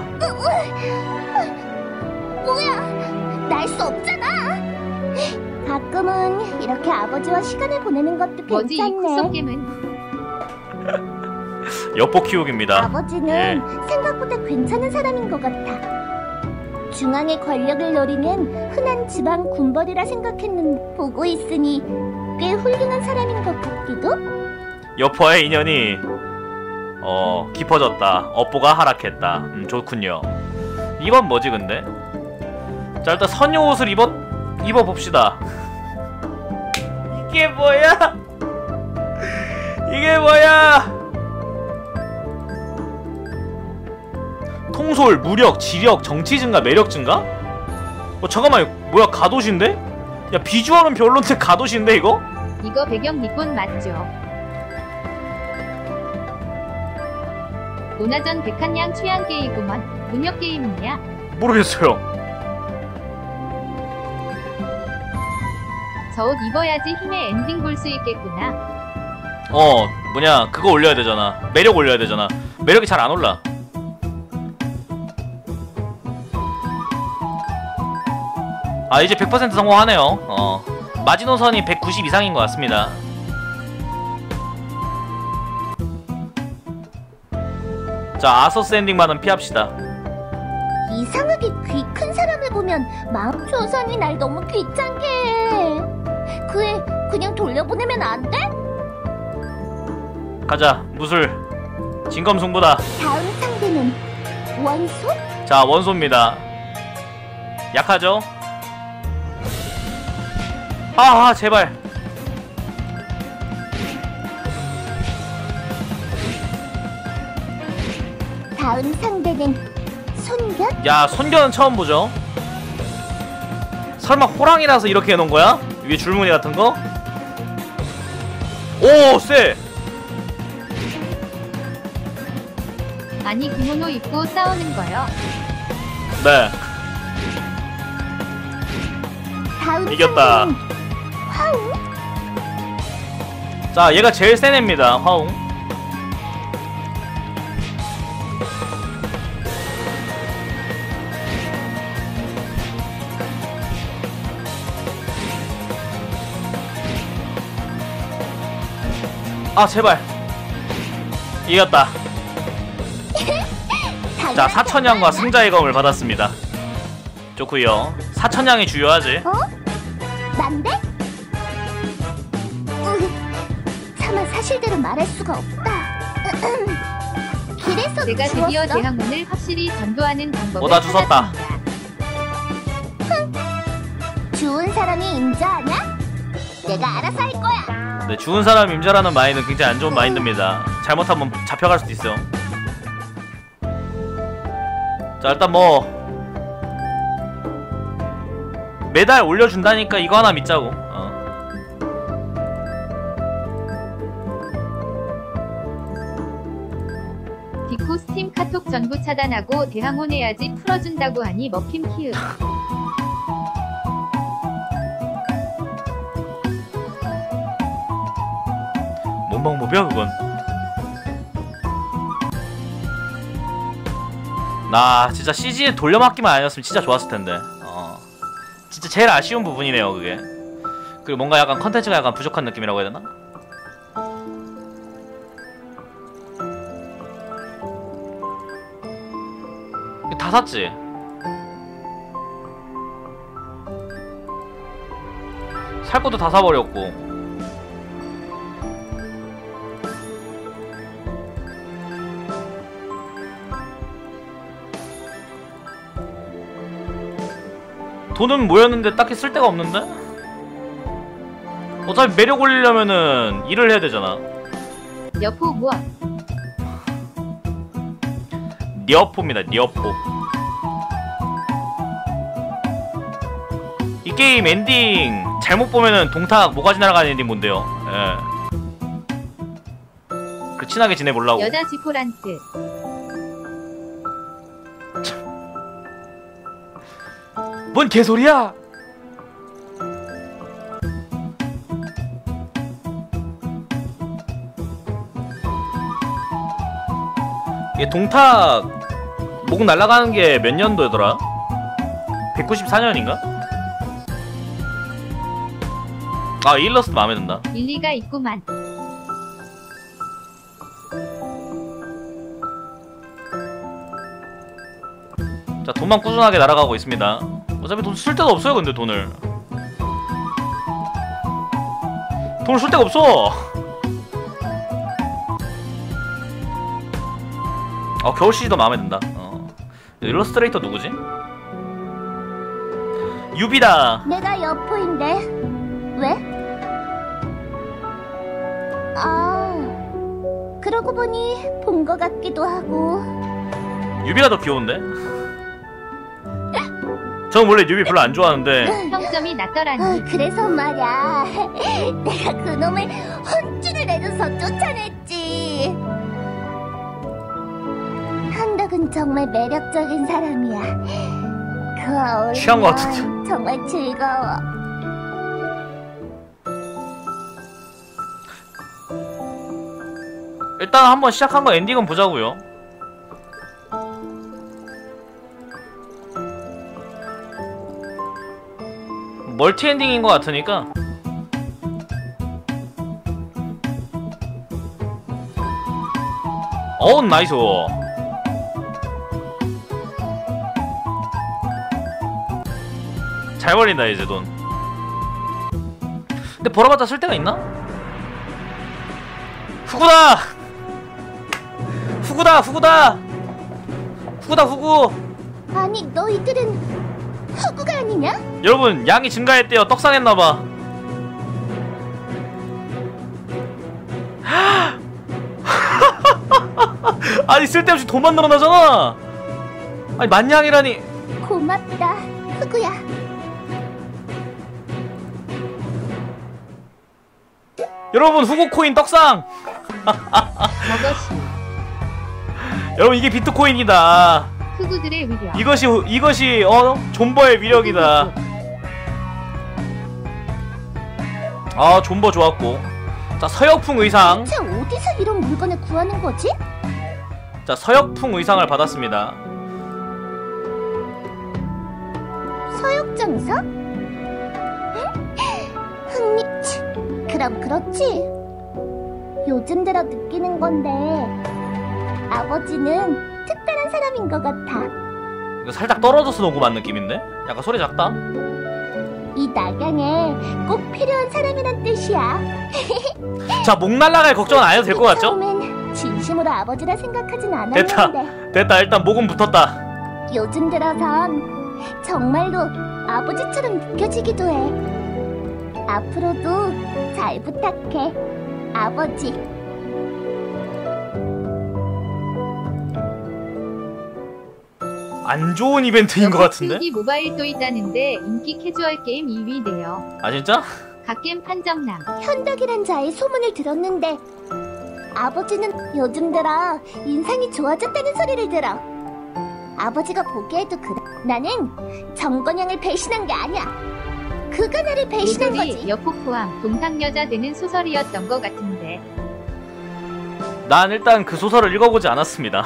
뭐야? 날 수 없잖아. 가끔은 이렇게 아버지와 시간을 보내는 것도 뭐지 이 괜찮네. 콧속겜은. 여포 키우기입니다. 아버지는 예. 생각보다 괜찮은 사람인 것 같아. 중앙의 권력을 노리는 흔한 지방 군벌이라 생각했는데 보고 있으니 꽤 훌륭한 사람인 것 같기도? 여포와의 인연이 깊어졌다. 업보가 하락했다. 좋군요. 이건 뭐지 근데? 자, 일단 선녀 옷을 입어봅시다. 이게 뭐야? 이게 뭐야? 통솔, 무력, 지력, 정치 증가, 매력 증가? 잠깐만, 뭐야, 가옷인데? 야, 비주얼은 별론데 가옷인데 이거? 이거 배경 니폰 맞죠? 오나전 백한양 취향 게이구먼. 문역 게임이야. 모르겠어요. 저 옷 입어야지 힘의 엔딩 볼 수 있겠구나. 그거 올려야 되잖아. 매력 올려야 되잖아. 매력이 잘 안 올라. 이제 100% 성공하네요. 마지노선이 190 이상인 것 같습니다. 자, 아서스 엔딩만은 피합시다. 이상하게 귀 큰 사람을 보면 마음 조상이 날 너무 귀찮게 해. 그냥 돌려보내면 안 돼? 가자, 무술 진검승부다. 다음 상대는 원소? 자, 원소입니다. 약하죠? 제발. 다음 상대는 손견? 야, 손견은 처음 보죠? 설마 호랑이라서 이렇게 해놓은 거야? 위에 줄무늬 같은 거? 오, 쎄! 아니 기모노 입고 싸우는 거요. 네, 다음 이겼다. 상대는 화우? 자, 얘가 제일 센 애입니다, 화웅. 제발. 이겼다. 자, 사천양과 승자의 검을 받았습니다. 좋구요. 사천양이 주요하지. 난데? 차마 사실대로 말할 수가 없다. 길에서 제가 드디어 주웠어? 대항문을 확실히 전도하는 방법을 나 주웠다. 찾았습니다. 주운 사람이 임자하냐? 내가 알아서 할 거야. 네, 죽은 사람 임자라는 마인드는 굉장히 안 좋은 마인드입니다. 잘못하면 잡혀갈 수도 있어요. 자, 일단 뭐 매달 올려준다니까 이거 하나 믿자고. 디코 스팀 카톡 전부 차단하고 대항온 해야지 풀어준다고 하니 먹힘 키읔. 뭔 방법이야 그건? 나 진짜 CG에 돌려막기만 아니었으면 진짜 좋았을 텐데. 진짜 제일 아쉬운 부분이네요 그게. 그리고 뭔가 약간 컨텐츠가 약간 부족한 느낌이라고 해야 되나? 다 샀지? 살 것도 다 사버렸고. 돈은 모였는데 딱히 쓸 데가 없는데? 어차피 매력 올리려면은 일을 해야 되잖아. 여포 무엇? 니어포입니다. 니어포. 이 게임 엔딩 잘못 보면은 동탁 모가지 날아가는 엔딩 뭔데요? 예. 그 친하게 지내보려고. 여자 지포란트. 뭔 개소리야! 이게 동탁 목 날아가는 게 몇 년도더라? 194년인가? 아, 일러스트 마음에 든다. 일리가 있구만. 자, 돈만 꾸준하게 날아가고 있습니다. 어차피 돈 쓸 데도 없어요, 근데 돈을. 돈을 쓸 데가 없어! 겨울 CG도 마음에 든다. 일러스트레이터 누구지? 유비다! 내가 여포인데 왜? 아, 그러고 보니 본 것 같기도 하고. 유비가 더 귀여운데? 전 원래 유비 별로 안 좋아하는데 평점이 낮더라니. 그래서 말야, 내가 그놈을 혼쭐을 내줘서 쫓아냈지. 한덕은 정말 매력적인 사람이야. 그와 어울리면 취한 것 같은데. 정말 즐거워. 일단 한번 시작한 거 엔딩은 보자고요. 멀티 엔딩인 것 같으니까. 어우, 나이스. 잘 벌린다 이제 돈. 근데 벌어봤자 쓸 데가 있나? 후구다! 후구다! 후구다! 후구다 후구! 아니, 너희들은 후구가 아니냐? 여러분, 양이 증가했대요. 떡상했나봐. 아니, 쓸데없이 돈만 늘어나잖아. 아니, 만냥이라니. 고맙다, 후구야. 여러분, 후구 코인 떡상. 저것이 여러분, 이게 비트코인이다. 흑우들의 위력. 이것이 존버의 위력이다. 아, 존버 좋았고. 자, 서역풍 의상. 대체 어디서 이런 물건을 구하는 거지? 자, 서역풍 의상을 받았습니다. 서역장사? 흥미치. 그럼 그렇지. 요즘 들어 느끼는 건데 아버지는 특별한 사람인 것 같아. 이거 살짝 떨어져서 녹음한 느낌인데? 약간 소리 작다? 이 낙양에 꼭 필요한 사람이란 뜻이야. 자, 목 날라갈 걱정은 안 해도 될 것 같죠? 처음엔 진심으로 아버지라 생각하진 됐다. 않았는데 됐다. 일단 목은 붙었다. 요즘 들어선 정말로 아버지처럼 느껴지기도 해. 앞으로도 잘 부탁해, 아버지. 안 좋은 이벤트인 것 같은데? PUBG 모바일도 있다는데 인기 캐주얼 게임 2위래요. 아 진짜? 갓겜 판정남. 현덕이란 자의 소문을 들었는데 아버지는 요즘 들어 인상이 좋아졌다는 소리를 들어. 아버지가 보기에도 그래. 나는 정건영을 배신한 게 아니야. 그가 나를 배신한 로돌이 거지. 여포 포함 동상 여자 되는 소설이었던 것 같은데. 난 일단 그 소설을 읽어보지 않았습니다.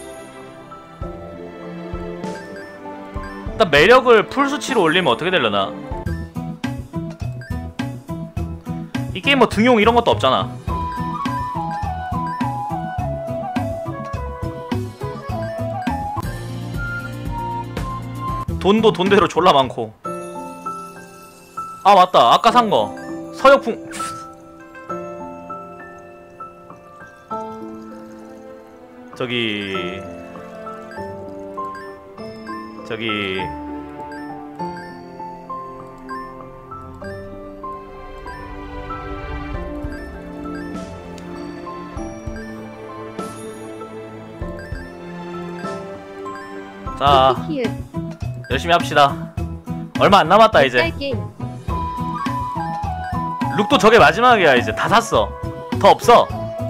일단 매력을 풀수치로 올리면 어떻게 되려나? 이 게임 뭐 등용 이런 것도 없잖아. 돈도 돈대로 졸라 많고. 아 맞다, 아까 산거 서역풍. 저기 자 키키키읒. 열심히 합시다. 얼마 안 남았다 이제. 쌀 게임. 룩도 저게 마지막이야. 이제 다 샀어. 더 없어.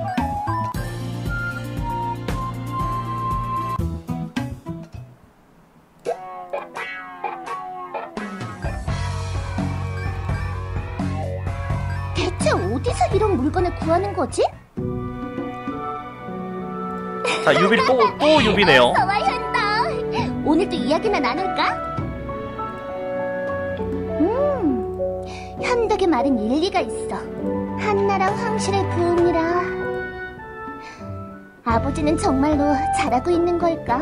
대체 어디서 이런 물건을 구하는 거지? 자 유비 또 유비네요. 어서와 현덕. 오늘도 이야기나 나눌까? 현덕의 말은 일리가 있어. 한나라 황실의 부흥이라. 아버지는 정말로 잘하고 있는 걸까?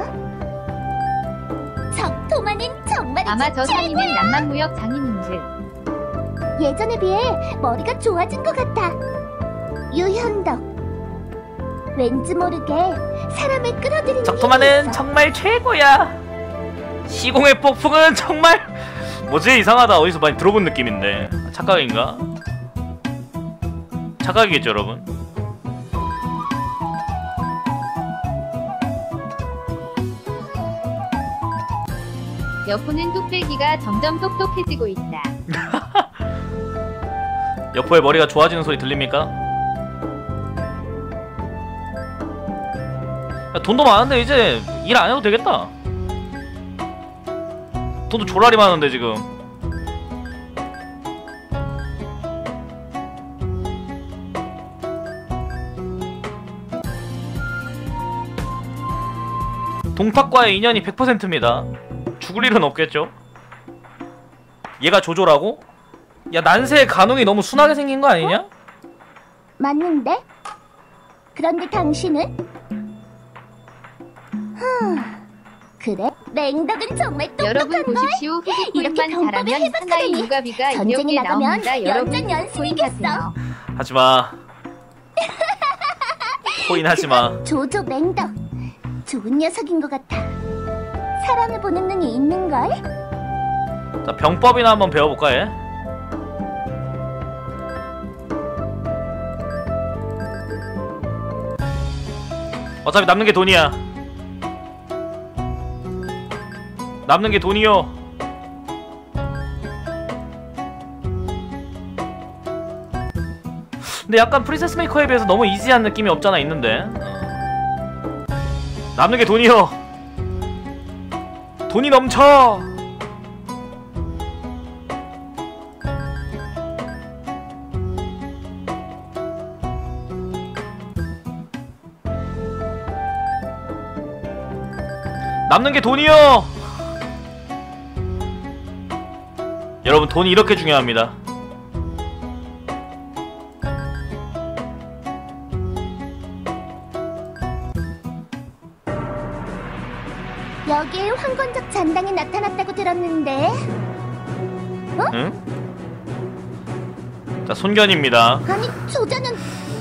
적토마는 정말 아마 저 상인은 낭만무역 장인인 듯. 예전에 비해 머리가 좋아진 것 같아. 유현덕. 왠지 모르게 사람을 끌어들이는 적토마는 힘이 있어. 정말 최고야. 시공의 폭풍은 정말 뭐지? 이상하다. 어디서 많이 들어본 느낌인데. 착각인가? 착각이겠죠 여러분? 여포는 뚝배기가 점점 똑똑해지고 있다. 여포의 머리가 좋아지는 소리 들립니까? 야, 돈도 많은데 이제 일 안 해도 되겠다. 돈도 조라리 많은데 지금. 동탁과의 인연이 100%입니다. 죽을 일은 없겠죠? 얘가 조조라고? 야 난세의 간웅이 너무 순하게 생긴 거 아니냐? 맞는데? 그런데 당신은? 그래? 맹덕은 정말 여러분 똑똑한 걸? 보십시오. 이렇게 후기코인만 병법에 잘하면 해박하다니. 사나이 육아비가 전쟁에 이렇게 나가면 나옵니다. 여러분 연전 연승이겠어. 코인하세요. 하지마. 코인 하지마. 조조 맹덕. 좋은 녀석인 것 같아. 사람을 보는 눈이 있는걸? 자 병법이나 한번 배워볼까 얘? 어차피 남는 게 돈이야. 남는 게 돈이요. 근데 약간 프린세스 메이커에 비해서 너무 이지한 느낌이 없잖아 있는데. 남는 게 돈이요. 돈이 넘쳐. 남는 게 돈이요. 여러분 돈이 이렇게 중요합니다. 여기에 황건적 잔당이 나타났다고 들었는데. 응? 자 손견입니다. 아니 조자는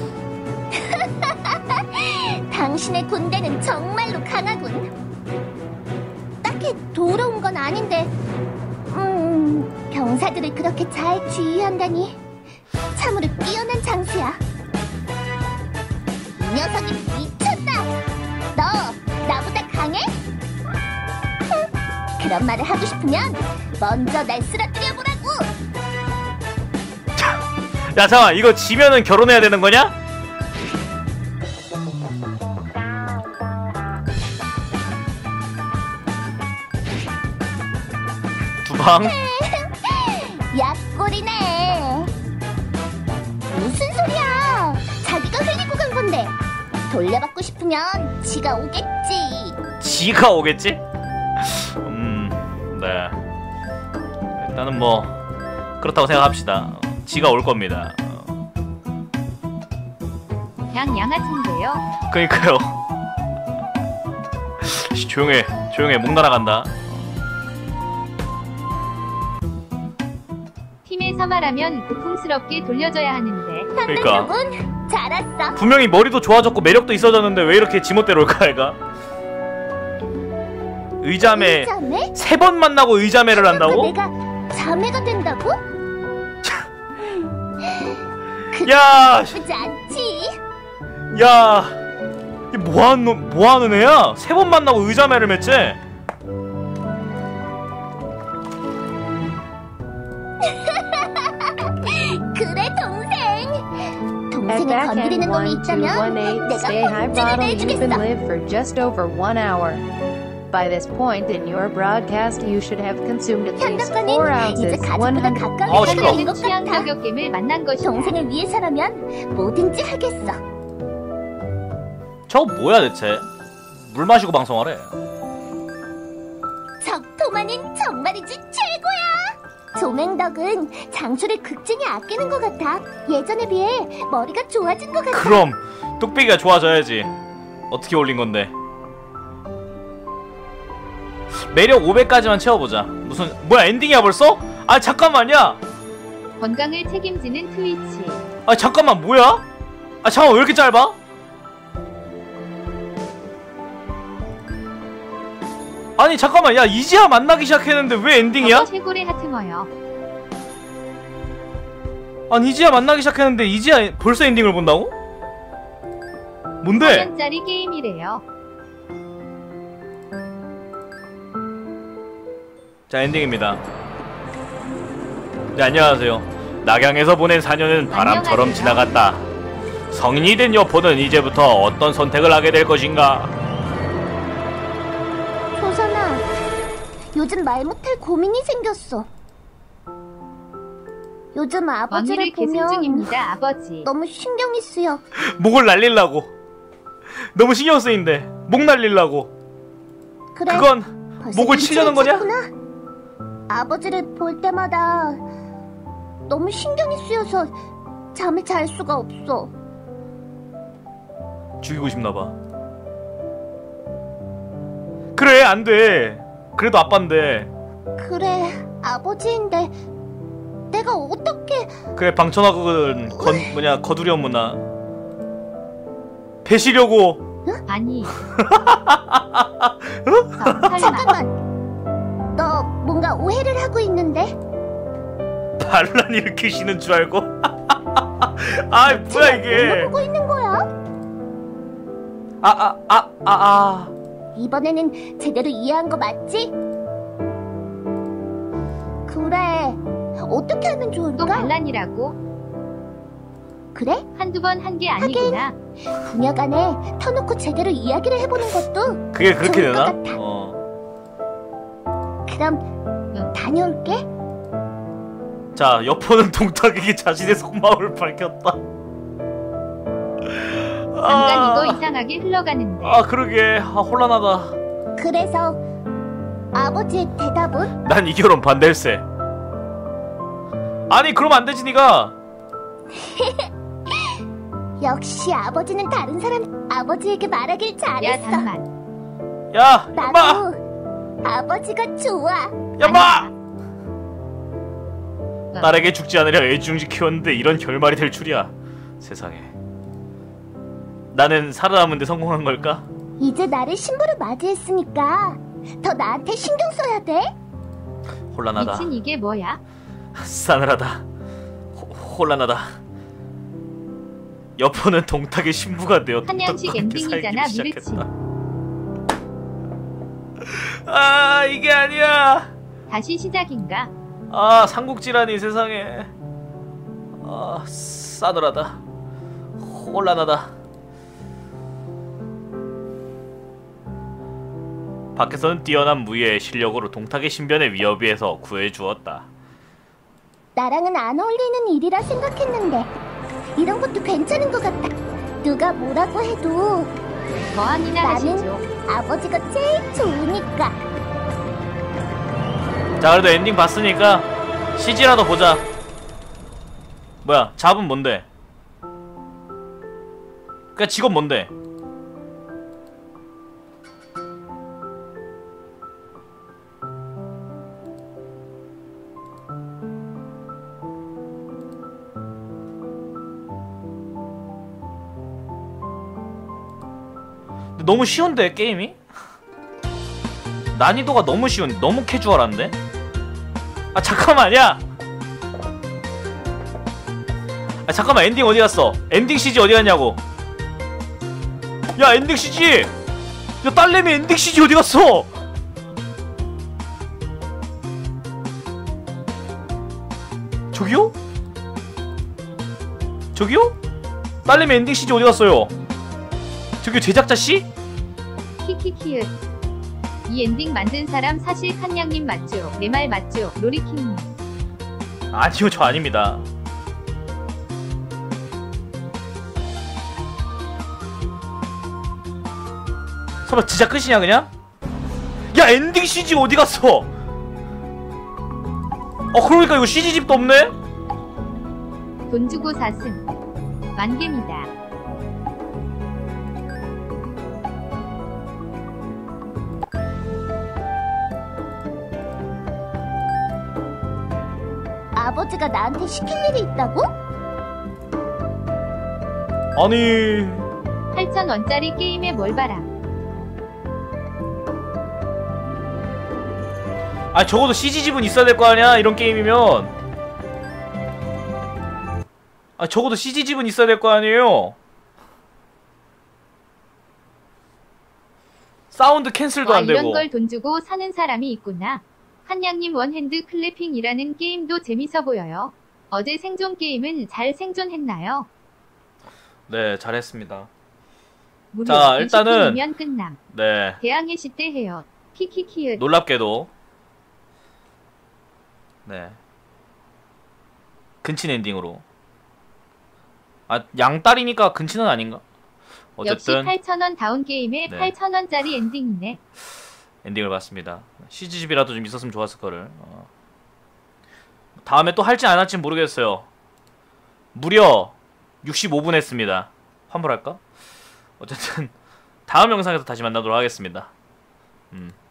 당신의 군대는 정말로 강하군. 딱히 도로 온 건 아닌데 병사들을 그렇게 잘 지휘한다니 참으로 뛰어난 장수야. 이 녀석이 미쳤다. 너 나보다 강해? 그런 말을 하고 싶으면 먼저 날 쓰러뜨려 보라고. 야 잠깐 이거 지면은 결혼해야 되는 거냐? 두방? 약골이네. 무슨 소리야? 자기가 흘리고 간 건데. 돌려받고 싶으면 지가 오겠지. 지가 오겠지? 네. 일단은 뭐 그렇다고 생각합시다. 지가 올 겁니다. 그냥 양아치인데요. 그니까요. 조용해, 조용해. 목 날아간다. 팀에서 말하면 고풍스럽게 돌려줘야 하는데. 그러니까. 선생님은 잘 왔어. 분명히 머리도 좋아졌고 매력도 있어졌는데 왜 이렇게 지멋대로 올까 얘가? 의자매 자매? 3번 만나고 의자매를 한다고? 내가 자매가 된다고? 야, 나쁘지 않지. 야, 이 뭐하는 애야? 3번 만나고 의자매를 맺지? 그래 동생. 동생을 At 건드리는 놈이 있다면 1218 내가 stay high 번째를 bottle, you've been 내주겠어. live for just over 1 hour. By this point in your broadcast, you should have consumed at least 4 현덕과는 이제 ounces, 가족보다 100. 가까이 시끄러워. 살려는 것 취향 같아. 저격 게임을 만난 것이다. 동생을 위해서라면 뭐든지 하겠어. 저거 뭐야 대체? 물 마시고 방송하래. 적토마는 정말이지 최고야. 조맹덕은 장수를 극진히 아끼는 것 같아. 예전에 비해 머리가 좋아진 것 같아. 그럼 뚝배기가 좋아져야지. 어떻게 올린 건데? 매력 500까지만 채워보자. 무슨 뭐야 엔딩이야 벌써? 아 잠깐만요. 건강을 책임지는 트위치. 아 잠깐만 뭐야? 아 잠깐 왜 이렇게 짧아? 아니 잠깐만 야 이지야 만나기 시작했는데 왜 엔딩이야? 저거 최고의 하트머요. 아니 이지야 만나기 시작했는데 이지야 벌써 엔딩을 본다고? 뭔데? 4년짜리 게임이래요. 자 엔딩입니다. 네 안녕하세요. 낙양에서 보낸 4년은 바람처럼 안녕하세요. 지나갔다. 성인이 된 여포는 이제부터 어떤 선택을 하게 될 것인가? 조선아, 요즘 말 못할 고민이 생겼어. 요즘 아버지를 언니를 계승 보면 중입니다, 아버지. 너무 신경이 쓰여. 목을 날리려고. 너무 신경 쓰인대. 목 날리려고. 그래, 그건 벌써 목을 일주일 치려는 거냐? 찼구나. 아버지를 볼 때마다 너무 신경이 쓰여서 잠을 잘 수가 없어. 죽이고 싶나봐. 그래 안돼. 그래도 아빠인데. 그래, 아버지인데 내가 어떻게... 그래 방천하고는 거두리 업무나 배시려고. 아니. 설마. 잠깐만, 너 뭔가 오해를 하고 있는데? 반란 일으키시는 줄 알고. 아 뭐야 이게. 보고 있는 거야? 이번에는 제대로 이해한 거 맞지? 그래, 어떻게 하면 또 좋을까? 반란이라고? 그래? 한두 번 한 게 아니구나. 부녀 간에 터놓고 제대로 이야기를 해보는 것도 그게 그렇게 좋을 것 되나? 같아. 어. 그럼 다녀올게. 자 여포는 동탁에게 자신의 속마음을 밝혔다. 잠깐 이거 이상하게 흘러가는데. 아 그러게. 아 혼란하다. 그래서 아버지의 대답은? 난 이 결혼 반대일세. 아니 그러면 안 되지 니가. 역시 아버지는 다른 사람. 아버지에게 말하길 야 잘했어. 잠만. 야 엄마. 나도 아버지가 좋아. 야마. 딸에게 죽지 않으려 애중지 키웠는데 이런 결말이 될 줄이야. 세상에. 나는 살아남는데 성공한 걸까? 이제 나를 신부로 맞이했으니까 더 나한테 신경 써야 돼. 혼란하다. 미친 이게 뭐야? 싸늘하다. 혼란하다. 여포는 동탁의 신부가 되었다. 한양식 엔딩이잖아, 미르치. 아 이게 아니야. 다시 시작인가? 아 삼국지라니 세상에. 아 싸늘하다. 혼란하다. 밖에서는 뛰어난 무예의 실력으로 동탁의 신변의 위협에서 구해주었다. 나랑은 안 어울리는 일이라 생각했는데 이런 것도 괜찮은 것 같다. 누가 뭐라고 해도 거한이나 나는 하시죠. 아버지가 제일 좋으니까. 자 그래도 엔딩 봤으니까 CG라도 보자. 뭐야 잡은 뭔데? 그니까 직업 뭔데? 너무 쉬운데 게임이? 난이도가 너무 쉬운, 너무 캐주얼한데? 아 잠깐만 야! 아 잠깐만 엔딩 어디 갔어? 엔딩 CG 어디 갔냐고? 야 엔딩 CG! 야 딸내미 엔딩 CG 어디 갔어? 저기요? 저기요? 딸내미 엔딩 CG 어디 갔어요? 저기 제작자 씨? 키키키읒. 이 엔딩 만든 사람 사실 칸냥님 맞죠? 내 말 맞죠? 로리킹님. 아니요 저 아닙니다. 설마 진짜 끝이냐 그냥? 야 엔딩 CG 어디 갔어? 그러니까 이거 CG집도 없네? 돈 주고 샀음. 만개입니다. 아버지가 나한테 시킬 일이 있다고? 아니 8,000원짜리 게임에 뭘 봐라. 아니 적어도 CG집은 있어야 될 거 아니야 이런 게임이면. 아 적어도 CG집은 있어야 될 거 아니에요. 사운드 캔슬도 안 되고. 이런 걸 돈 주고 사는 사람이 있구나. 한양님 원핸드 클래핑이라는 게임도 재밌어 보여요. 어제 생존 게임은 잘 생존했나요? 네 잘했습니다. 무료 자, 일단은- 20분이면 끝남. 네 대항해 시대 해요. 키키키읒. 놀랍게도 네 근친 엔딩으로. 아 양딸이니까 근친은 아닌가? 역시 어쨌든 8,000원 다운 게임에 네. 8,000원짜리 엔딩이네. 엔딩을 봤습니다. CG집이라도 좀 있었으면 좋았을 거를. 다음에 또 할지 안 할지 모르겠어요. 무려 65분 했습니다. 환불할까? 어쨌든 다음 영상에서 다시 만나도록 하겠습니다.